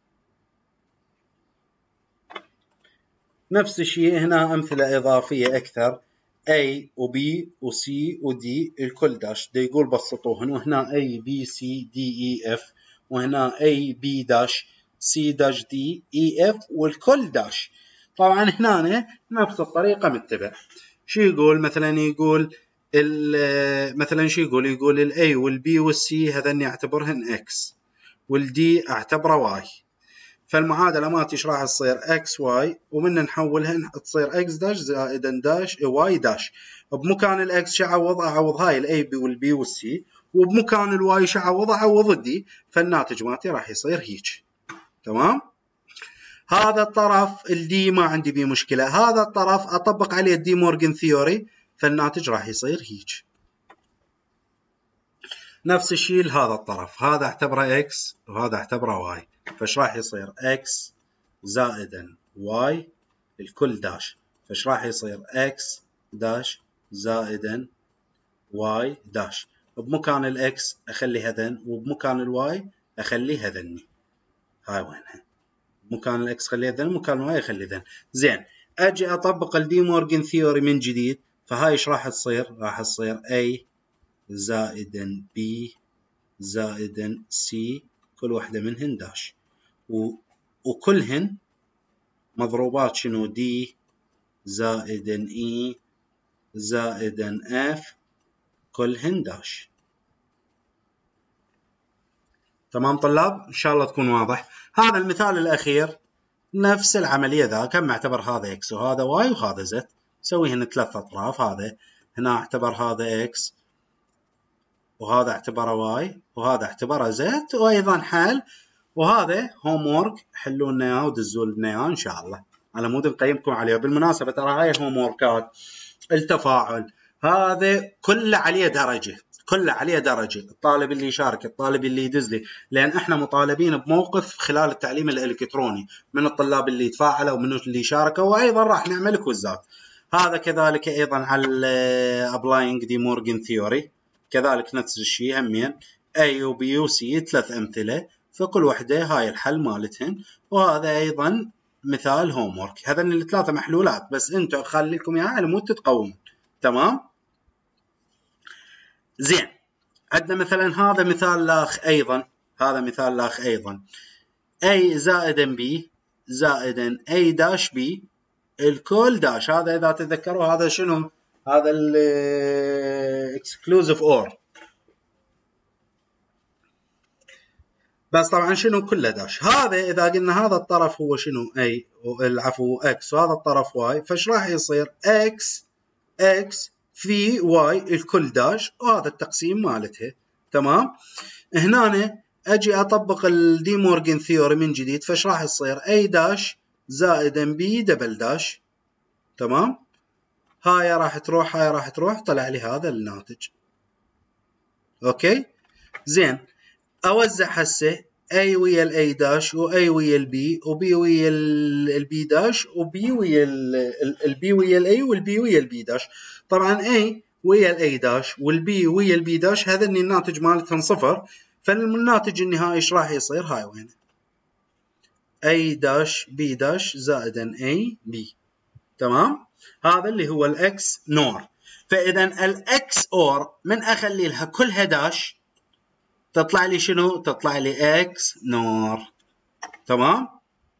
نفس الشيء هنا أمثلة إضافية أكثر، A و B و C و D الكل داش. دا يقول بسطوهن، وهنا A B C D E F، وهنا A B داش C داش D E F والكل داش. طبعا هنا نفس الطريقة متبع. شو يقول؟ مثلا يقول مثلا شو يقول الاي والبي والسي هذني اعتبرهن اكس والدي اعتبره y. فالمعادله مالتي ايش راح تصير؟ اكس واي ومن نحولهن تصير اكس داش زائدا داش واي داش. بمكان الاكس شو اعوض هاي الاي بي والبي والسي، وبمكان الواي شو اعوض الدي. فالناتج مالتي راح يصير هيك. تمام؟ هذا الطرف الدي ما عندي بيه مشكله، هذا الطرف اطبق عليه الدي مورغان ثيوري، فالناتج راح يصير هيك. نفس الشيء لهذا الطرف، هذا اعتبره اكس وهذا اعتبره واي، فايش راح يصير؟ اكس زائدا واي الكل داش، فايش راح يصير؟ اكس داش زائدا واي داش. بمكان الاكس اخلي هذن، وبمكان الواي اخلي هذني. هاي وينها؟ بمكان الاكس خلي هذن، ومكان الواي اخلي هذن. زين، اجي اطبق الدي مورغان ثيوري من جديد، فهاي ايش راح تصير؟ راح تصير A زائدا B زائدا C، كل واحدة منهن داش، وكلهن مضروبات شنو؟ D زائدا E زائدا F، كلهن داش. تمام طلاب؟ إن شاء الله تكون واضح. هذا المثال الأخير نفس العملية ذا، كم معتبر هذا X وهذا Y وهذا Z، سويهن ثلاث أطراف. هذا هنا اعتبر هذا X وهذا اعتبره Y وهذا اعتبره Z، وأيضا حل. وهذا هوم وورك، حلوا لنا اياه ودزوا لنا اياه ان شاء الله على مود نقيمكم عليه. بالمناسبه ترى هاي الهوم ووركات التفاعل هذا كله عليه درجه، كله عليه درجه. الطالب اللي يشارك، الطالب اللي يدز لي، لان احنا مطالبين بموقف خلال التعليم الالكتروني من الطلاب اللي يتفاعلوا ومن اللي شاركوا، وايضا راح نعمل كويزات. هذا كذلك ايضا على ابلاينج دي مورغان ثيوري، كذلك نفس الشيء همين A و B و C، ثلاث امثله، فكل وحده هاي الحل مالتهن. وهذا ايضا مثال هوم وورك. هذين الثلاثه محلولات، بس انتم خليكم اياها على مود تتقومون. تمام؟ زين، عندنا مثلا هذا مثال لاخ ايضا، هذا مثال لاخ ايضا A زائدا B زائدا A داش B الكل داش. هذا اذا تذكروا هذا شنو؟ هذا الاكسكلوزيف اور، بس طبعا شنو كله داش. هذا اذا قلنا هذا الطرف هو شنو؟ A، العفو X، وهذا الطرف Y، فايش راح يصير؟ X في Y الكل داش، وهذا التقسيم مالتها. تمام؟ هنا اجي اطبق الدي مورغان ثيوري من جديد، فايش راح يصير؟ A داش زائدا B دبل داش. تمام؟ هاي راح تروح، هاي راح تروح، طلع لي هذا الناتج. اوكي؟ زين، اوزع هسه A ويا ال A داش و A ويا ال B و B ويا ال B داش و B ويا ال B ويا ال A وال B ويا ال B داش. طبعا A ويا ال A داش وال B ويا ال B داش هذني الناتج مالتهم صفر، فالناتج النهائي ايش راح يصير؟ هاي وين؟ A داش B داش زائدا A B. تمام؟ هذا اللي هو الاكس نور. فاذا الاكس اور من اخلي لها كلها داش تطلع لي شنو؟ تطلع لي اكس نور. تمام؟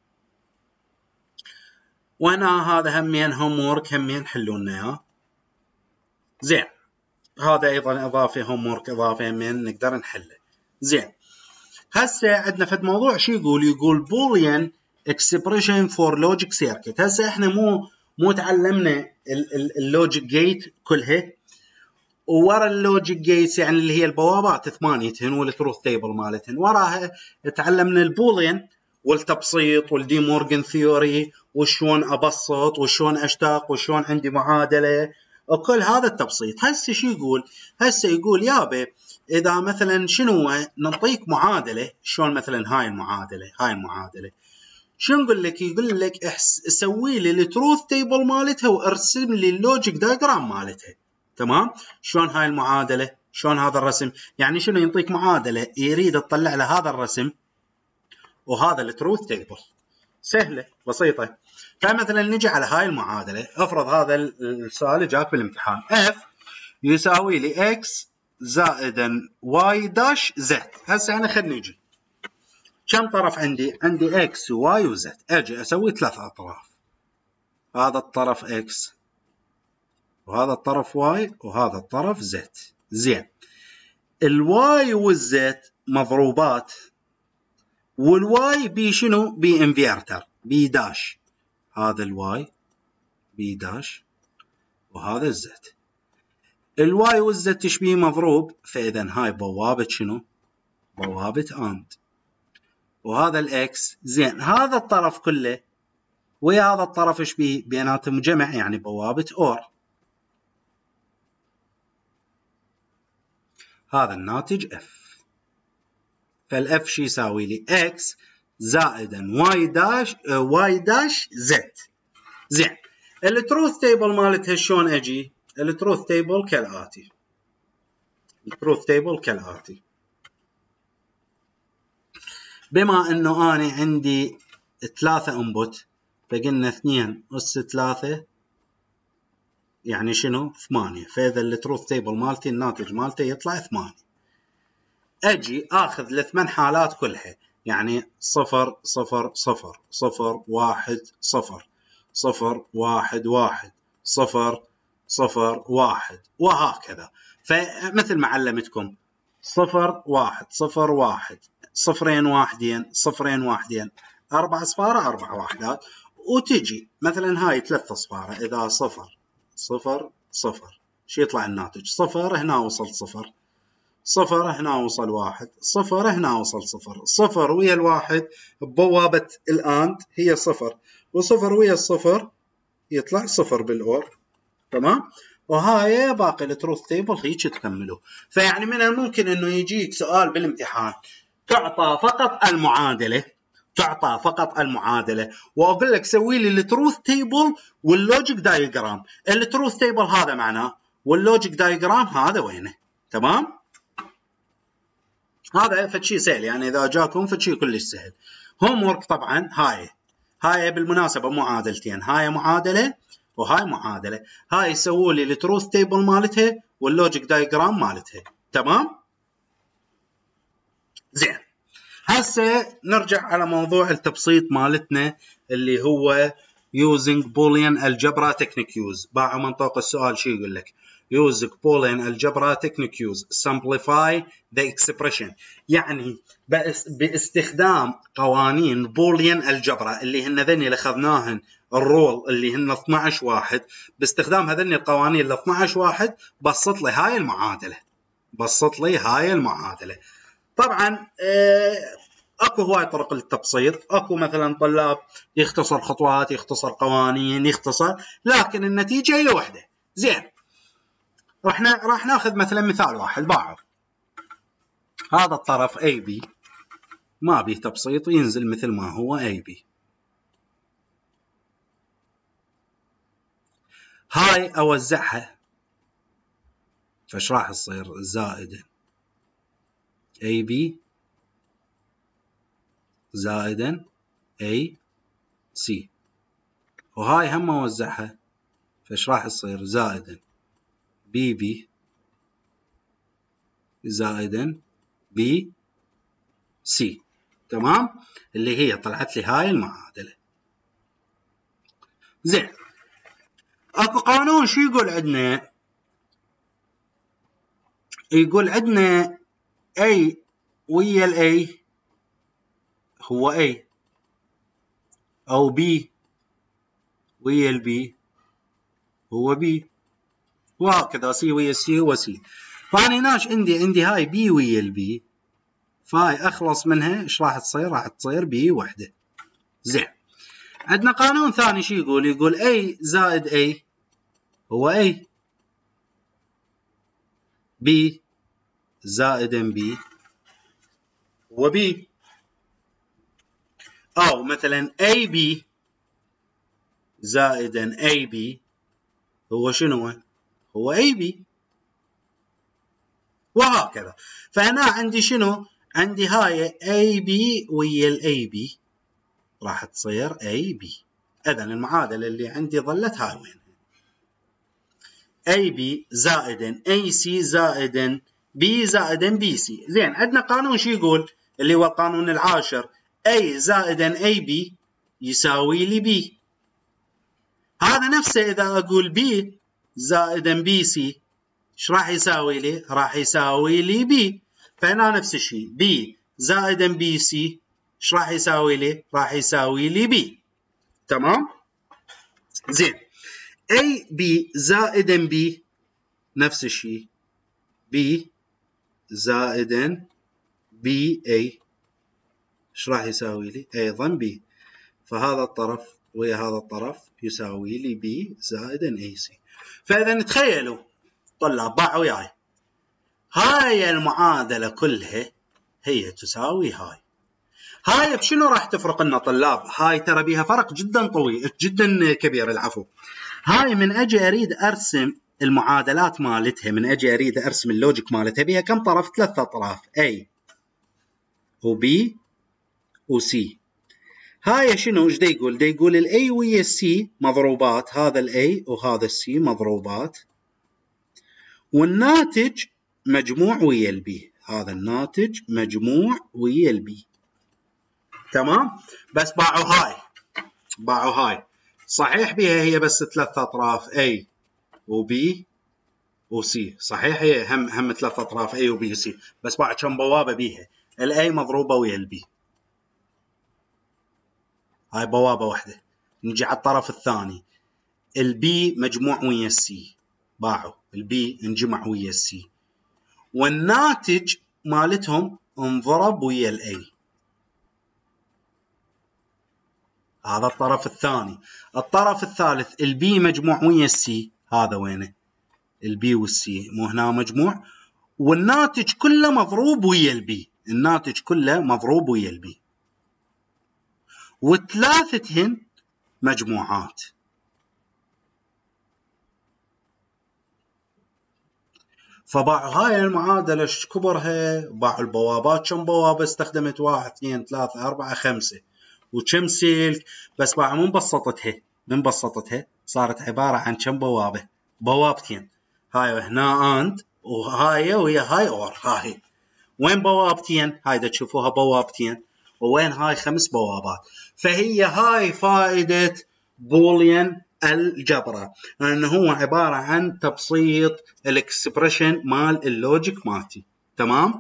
وهنا هذا همين هوم وورك، همين حلوا لنا اياه. زين، هذا ايضا اضافي هوم وورك اضافي همين نقدر نحله. زين، هسه عندنا فد موضوع شو يقول بوليان اكسبريشن فور لوجيك سيركت. هسه احنا مو تعلمنا اللوجيك جيت كلها، وورا اللوجيك جيتس يعني اللي هي البوابات ثمانيتهن والتروث تيبل مالتهن، وراها تعلمنا البوليان والتبسيط والدي مورغان ثيوري، وشلون ابسط وشلون اشتق وشلون عندي معادله وكل هذا التبسيط. هسه شو يقول؟ هسه يقول يابا اذا مثلا شنو نعطيك معادله، شلون مثلا هاي المعادله شو نقول لك؟ يقول لك سوي لي التروث تيبل مالتها وارسم لي اللوجيك دايجرام مالتها. تمام؟ شلون هاي المعادله؟ شلون هذا الرسم؟ يعني شنو؟ يعطيك معادله يريد تطلع له هذا الرسم وهذا التروث تيبل. سهله بسيطه. فمثلا نجي على هاي المعادله، افرض هذا السؤال جاك بالامتحان، F يساوي لي X زائدا Y داش Z. هسه انا خلينا نجي كم طرف عندي؟ عندي X و Y و Z. اجي اسوي ثلاث اطراف، هذا الطرف X وهذا الطرف واي وهذا الطرف زد. زين، الواي والزد مضروبات، والواي بي شنو؟ بي انفيرتر، بي داش. هذا الواي بي داش وهذا الزد. الواي والزد تشبيه مضروب، فاذا هاي بوابة شنو؟ بوابة اند. وهذا الاكس. زين، هذا الطرف كله ويا هذا الطرف ايش بيه؟ بيناتهم جمع، يعني بوابة اور. هذا الناتج اف. فالاف شو يساوي لي؟ اكس زائدا واي داش زد. زين، التروث تيبل مالتها شلون اجي؟ التروث تيبل كالاتي. التروث تيبل كالاتي. بما انه انا عندي 3 انبوت، فقلنا 2 أس 3 يعني شنو؟ 8. فاذا التروث تيبل مالتي الناتج مالته يطلع 8. اجي اخذ ال8 حالات كلها، يعني 0 0 0 0 1 0 0 1 1 0 0 1 وهكذا. فمثل ما علمتكم 0 1 0 1 صفرين واحدين صفرين واحدين 4 أصفار 4 وحدات. وتجي مثلا هاي 3 أصفار، إذا 0 0 0 شو يطلع الناتج؟ 0 هنا وصل 0 0 هنا وصل 1 0 هنا وصل 0 0 ويا الواحد ببوابة الآند هي 0 وصفر ويا الصفر يطلع 0 بالأور. تمام؟ وهاي باقي التروث تيبل هيك تكملوا. فيعني من الممكن انه يجيك سؤال بالامتحان تعطى فقط المعادله، تعطى فقط المعادله واقول لك سوي لي التروث تيبل واللوجيك دايجرام. التروث تيبل هذا معناه واللوجيك دايجرام هذا وينه. تمام؟ هذا فشي سهل، يعني اذا جاكم فشي كلش سهل. هوم ورك طبعا هاي بالمناسبه معادلتين، هاي معادله وهاي معادله. هاي يسووا لي التروث تيبل مالتها واللوجيك دايجرام مالتها. تمام؟ زين، هسه نرجع على موضوع التبسيط مالتنا اللي هو using boolean algebra technique use. باع منطق السؤال شو يقول لك؟ using boolean algebra technique use simplify the expression. يعني باستخدام قوانين boolean algebra اللي هن ذني اللي اخذناهن الرول اللي هن 12 واحد، باستخدام هذني القوانين ال 12 واحد بسط لي هاي المعادله. بسط لي هاي المعادله. طبعا اكو هواي طرق للتبسيط، اكو مثلا طلاب يختصر خطوات، يختصر قوانين، يختصر، لكن النتيجه هي وحده. زين، راح ناخذ مثلا مثال واحد باعه. هذا الطرف اي بي ما بيه تبسيط وينزل مثل ما هو اي بي. هاي اوزعها، فايش راح تصير؟ زائد اي بي زائدا اي سي. وهاي هم اوزعها، فايش راح تصير؟ زائدا بي بي زائدا بي سي. تمام؟ اللي هي طلعت لي هاي المعادله. زين، اكو قانون شو يقول عندنا؟ يقول عندنا A ويا ال A هو A، او B ويا ال B هو B، وهكذا C ويا C هو C. فأنا هناش عندي هاي B ويا ال B، فهاي اخلص منها ايش راح تصير؟ راح تصير B وحده. زين، عندنا قانون ثاني شو يقول؟ يقول A زائد A هو A، B زائد B هو B، أو مثلا AB زائد AB هو شنو؟ هو AB، وهكذا. فهنا عندي شنو؟ عندي هاي AB ويا ال AB راح تصير AB. إذن المعادلة اللي عندي ظلت هاي وين؟ AB زائد AC زائد B زائد BC. زين، عندنا قانون شو يقول؟ اللي هو القانون العاشر، A زائد AB يساوي لي B. هذا نفسه إذا أقول B زائدا بي سي ايش راح يساوي لي؟ راح يساوي لي بي. فهنا نفس الشيء بي زائدا بي سي ايش راح يساوي لي؟ راح يساوي لي بي. تمام؟ زين اي بي زائدا بي نفس الشيء بي زائدا بي اي ايش راح يساوي لي؟ ايضا بي. فهذا الطرف ويا هذا الطرف يساوي لي بي زائدا اي سي. فاذا تخيلوا طلاب باعوا وياي، هاي المعادله كلها هي تساوي هاي. هاي بشنو راح تفرق لنا طلاب؟ هاي ترى بيها فرق جدا طويل جدا كبير العفو. هاي من اجي اريد ارسم المعادلات مالتها، من اجي اريد ارسم اللوجيك مالتها، بيها كم طرف؟ 3 اطراف A و B و C. هاي شنو ايش دا يقول؟ دا يقول الاي ويا السي مضروبات، هذا الاي وهذا السي مضروبات، والناتج مجموع ويا البي، هذا الناتج مجموع ويا البي. تمام؟ بس باعوا هاي صحيح بيها هي بس 3 اطراف A و B و C، صحيح هي هم 3 اطراف A و B و C، بس باعوا كم بوابه بيها؟ الاي مضروبه ويا البي، هاي بوابه واحده. نجي على الطرف الثاني البي مجموع ويا السي، باعوا البي انجمع ويا السي، والناتج مالتهم انضرب ويا الاي. هذا الطرف الثاني. الطرف الثالث البي مجموع ويا السي، هذا وينه؟ البي والسي مو هنا مجموع، والناتج كله مضروب ويا البي، الناتج كله مضروب ويا البي، وثلاثتهن مجموعات. فباعوا هاي المعادلة ايش كبرها؟ باعوا البوابات كم بوابة استخدمت؟ 1 2 3 4 5 وكم سلك، بس باعوا من بسطتها صارت عبارة عن كم بوابة؟ بوابتين. هاي هنا اند وهاي ويا هاي اور. هاي وين بوابتين؟ هاي دا تشوفوها بوابتين، ووين هاي 5 بوابات. فهي هاي فائدة بوليان الجبرة، انه هو عبارة عن تبسيط الاكسبريشن مال اللوجيك مالتي. تمام؟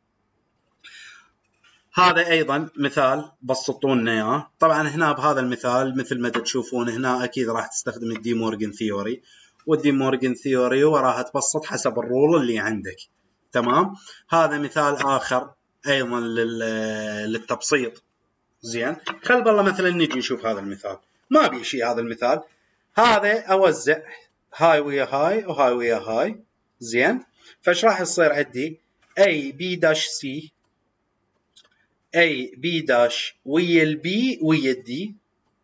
هذا ايضا مثال بسطوا لنا اياه. طبعا هنا بهذا المثال مثل ما تشوفون هنا اكيد راح تستخدم الدي مورغان ثيوري، والدي مورغان ثيوري وراها تبسط حسب الرول اللي عندك. تمام؟ هذا مثال اخر ايضا للتبسيط. زين، خل بالله مثلا نجي نشوف هذا المثال، ما بي شيء هذا المثال. هذا اوزع هاي ويا هاي وهاي ويا هاي. زين، فايش راح يصير عندي؟ A B داش C A B داش ويا البي ويا الدي،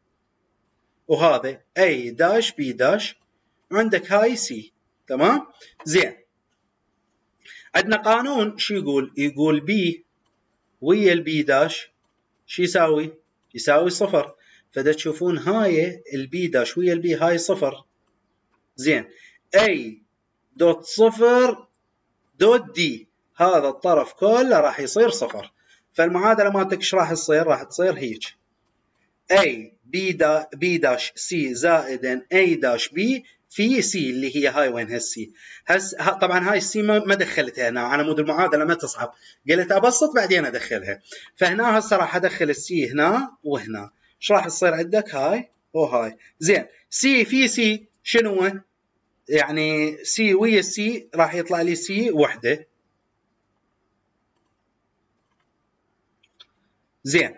وهذا A داش B داش، عندك هاي C. تمام؟ زين، عندنا قانون شو يقول؟ يقول B ويا البي داش شو يساوي؟ يساوي 0. فدا تشوفون هاي البي داش ويا البي هاي 0. زين، A دوت 0 دوت دي، هذا الطرف كله راح يصير 0. فالمعادلة مالتك ايش راح تصير؟ راح تصير هيك A B داش C زائدا A داش B في C اللي هي هاي. وين هالسي؟ طبعا هاي السي ما دخلتها هنا على مود المعادلة ما تصعب، قلت ابسط بعدين ادخلها. فهنا هسه راح ادخل السي هنا وهنا، ايش راح تصير عندك؟ هاي وهاي. زين، سي في سي شنو؟ يعني سي ويا السي راح يطلع لي سي وحده. زين،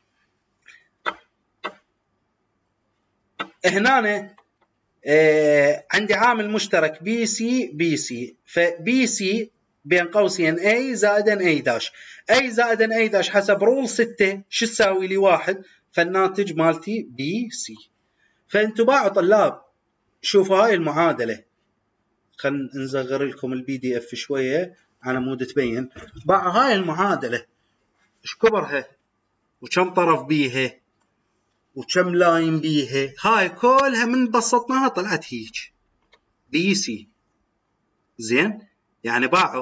هنا عندي عامل مشترك بي سي، فبي سي بين قوسين A زائدا A داش، A زائدا A داش حسب رول 6 شو تساوي لي؟ 1. فالناتج مالتي بي سي. فانتوا باعوا طلاب شوفوا هاي المعادلة، خلينا نصغر لكم الPDF شوية على مود تبين. باعوا هاي المعادلة ايش كبرها وكم طرف بيها وكم لاين بيها، هاي كلها من بسطناها طلعت هيك بي سي. زين، يعني باعوا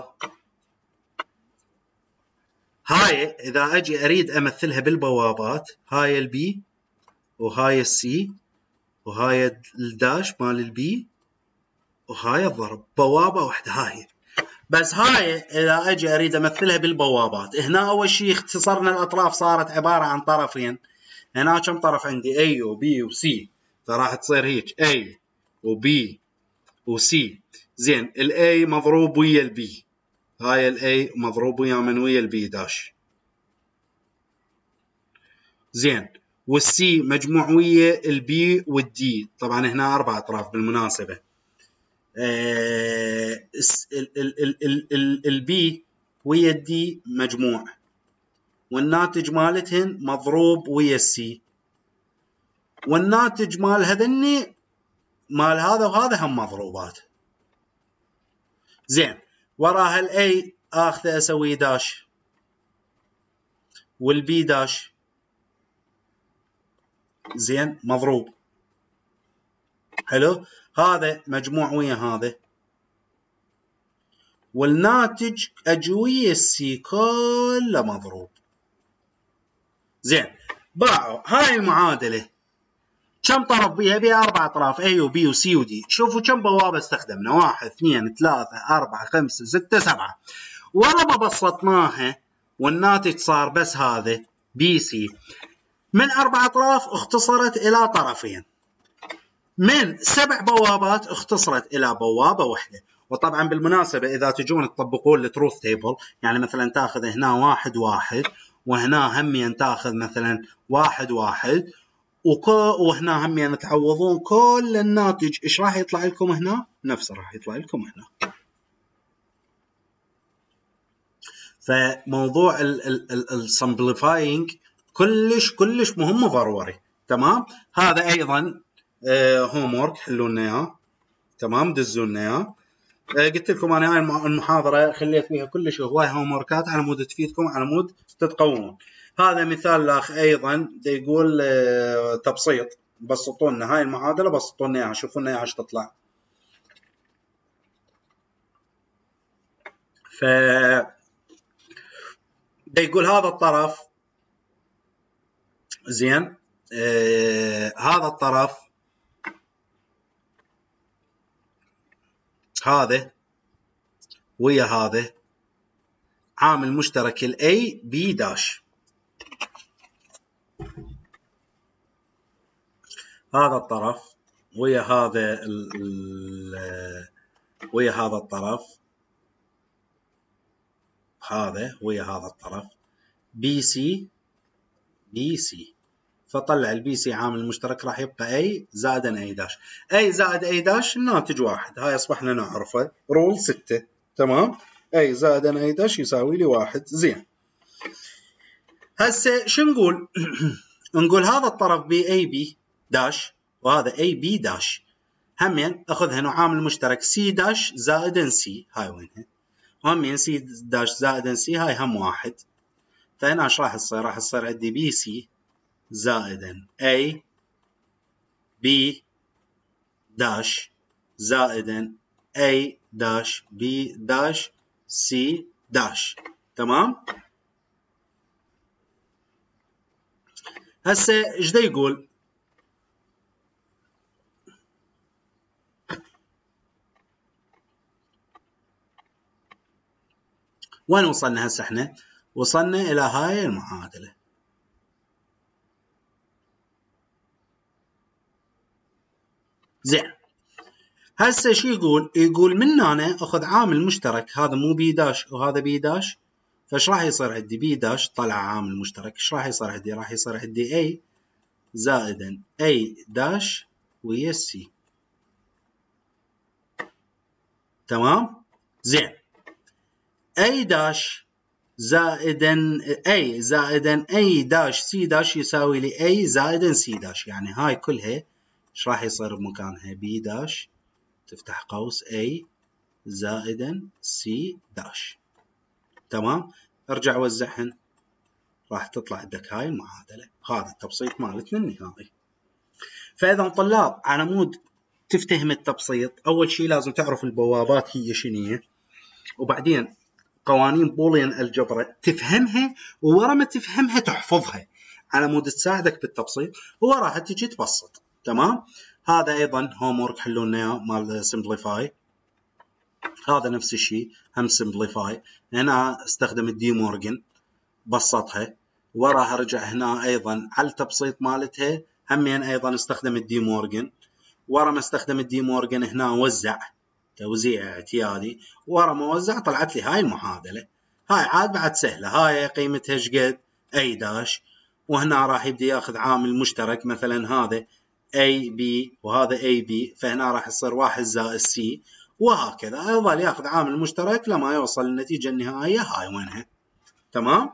هاي اذا اجي اريد امثلها بالبوابات، هاي البي وهاي السي وهاي الداش مال البي وهاي الضرب بوابة واحدة هاي. بس هاي إذا أجي أريد أمثلها بالبوابات، هنا أول شيء اختصرنا الأطراف صارت عبارة عن طرفين. هنا كم طرف عندي؟ A و B و C، فراح تصير هيك A و B و C. زين ال A مضروب ويا ال B، هاي ال A مضروب ويا ال B داش. زين والسي مجموع ويا البي والدي، طبعا هنا 4 أطراف بالمناسبة. البي ويا الدي مجموع، والناتج مالتهن مضروب ويا السي، والناتج مال هذني مال هذا وهذا هم مضروبات. زين وراها الاي اخذه اسوي داش، والبي داش زين مضروب. حلو، هذا مجموع ويا هذا، والناتج اجي ويا السي كله مضروب. زين باعوا هاي المعادله كم طرف بيها؟ بيها 4 اطراف A و B و C و D. شوفوا كم بوابه استخدمنا، 1 2 3 4 5 6 7. ورا ما بسطناها والناتج صار بس هذا BC، من 4 اطراف اختصرت الى طرفين، من 7 بوابات اختصرت الى بوابه واحده. وطبعا بالمناسبه اذا تجون تطبقون التروث تيبل، يعني مثلا تاخذ هنا 1 1 وهنا همين تاخذ مثلا 1 1 وهنا همين تعوضون كل الناتج، ايش راح يطلع لكم هنا؟ نفسه راح يطلع لكم هنا. فموضوع السمبليفاينج كلش مهم وضروري. تمام، هذا ايضا هوم ورك حلوا لنا اياه. تمام، دزوا لنا اياه. قلت لكم انا هاي المحاضره خليت فيها كلش هواي هوم وركات على مود تفيدكم، على مود تتقوون. هذا مثال الاخ ايضا يقول تبسيط، بسطوا لنا هاي المعادله، بسطوا لنا اياها، شوفوا لنا اياها ايش تطلع. ف يقول هذا الطرف زين، هذا الطرف هذا ويا هذا عامل مشترك ال A B داش. هذا الطرف ويا هذا ويا هذا الطرف، هذا ويا هذا الطرف BC BC، فطلع البي سي عامل مشترك راح يبقى A زائد A داش. A زائد A داش الناتج واحد، هاي اصبحنا نعرفه رول 6. تمام، A زائد A داش يساوي لي 1. زين هسه شو نقول؟ نقول هذا الطرف BAB داش وهذا AB داش، همين اخذ هنا عامل مشترك C داش زائد C، هاي وينها؟ همين C داش زائد C، هاي هم واحد. فهنا ايش راح يصير؟ راح يصير عندي BC زائدا A B داش زائدا A داش B داش C داش. تمام، هسه ايش دا يقول؟ وين وصلنا هسه احنا؟ وصلنا الى هاي المعادله. زين هسه شو يقول؟ يقول من هنا اخذ عامل مشترك، هذا مو بي داش وهذا بي داش، فايش راح يصير عندي؟ بي داش طلع عامل مشترك، ايش راح يصير عندي؟ راح يصير عندي A زائدا A داش ويا سي. تمام، زين A داش زائدا A زائدا A داش C داش يساوي لي A زائدا C داش، يعني هاي كلها ايش راح يصير بمكانها؟ B داش تفتح قوس A زائدا C داش. تمام، ارجع وزعهن راح تطلع عندك هاي المعادلة. هذا التبسيط مالتنا النهائي. فإذا طلاب على مود تفتهم التبسيط، أول شيء لازم تعرف البوابات هي شنية، وبعدين قوانين بوليان الجبر تفهمها، وورا ما تفهمها تحفظها على مود تساعدك بالتبسيط، ووراها تجي تبسط. تمام، هذا ايضا هوم ورك حلوا لنا اياه مال سمبليفاي. هذا نفس الشيء هم سمبليفاي. هنا استخدم الدي مورجن بسطها، وراها رجع هنا ايضا على التبسيط مالتها همين ايضا استخدم الدي مورجن. ورا ما استخدم الدي مورجن هنا وزع توزيع اعتيادي، ورا ما وزع طلعت لي هاي المعادله. هاي عاد بعد سهله، هاي قيمتها شقد اي داش، وهنا راح يبدي ياخذ عامل مشترك، مثلا هذا اي بي وهذا اي بي، فهنا راح يصير 1 زائد سي، وهكذا يظل ياخذ عامل مشترك لما يوصل للنتيجه النهائيه هاي وينها. تمام.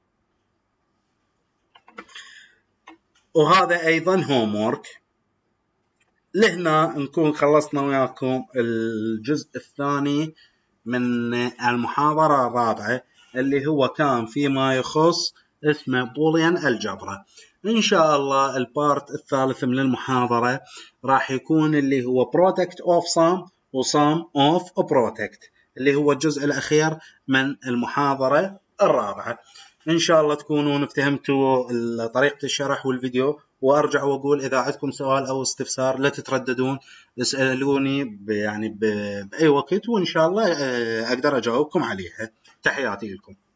وهذا ايضا هوم وورك. لهنا نكون خلصنا وياكم الجزء الثاني من المحاضرة الرابعة، اللي هو كان فيما يخص اسمه بوليان الجبرا. إن شاء الله البارت الثالث من المحاضرة راح يكون اللي هو product of sum و sum of product، اللي هو الجزء الأخير من المحاضرة الرابعة. إن شاء الله تكونون فهمتوا طريقة الشرح والفيديو. وأرجع وأقول إذا عندكم سؤال أو استفسار لا تترددون، اسألوني بأي وقت، وإن شاء الله أقدر أجاوبكم عليها. تحياتي لكم.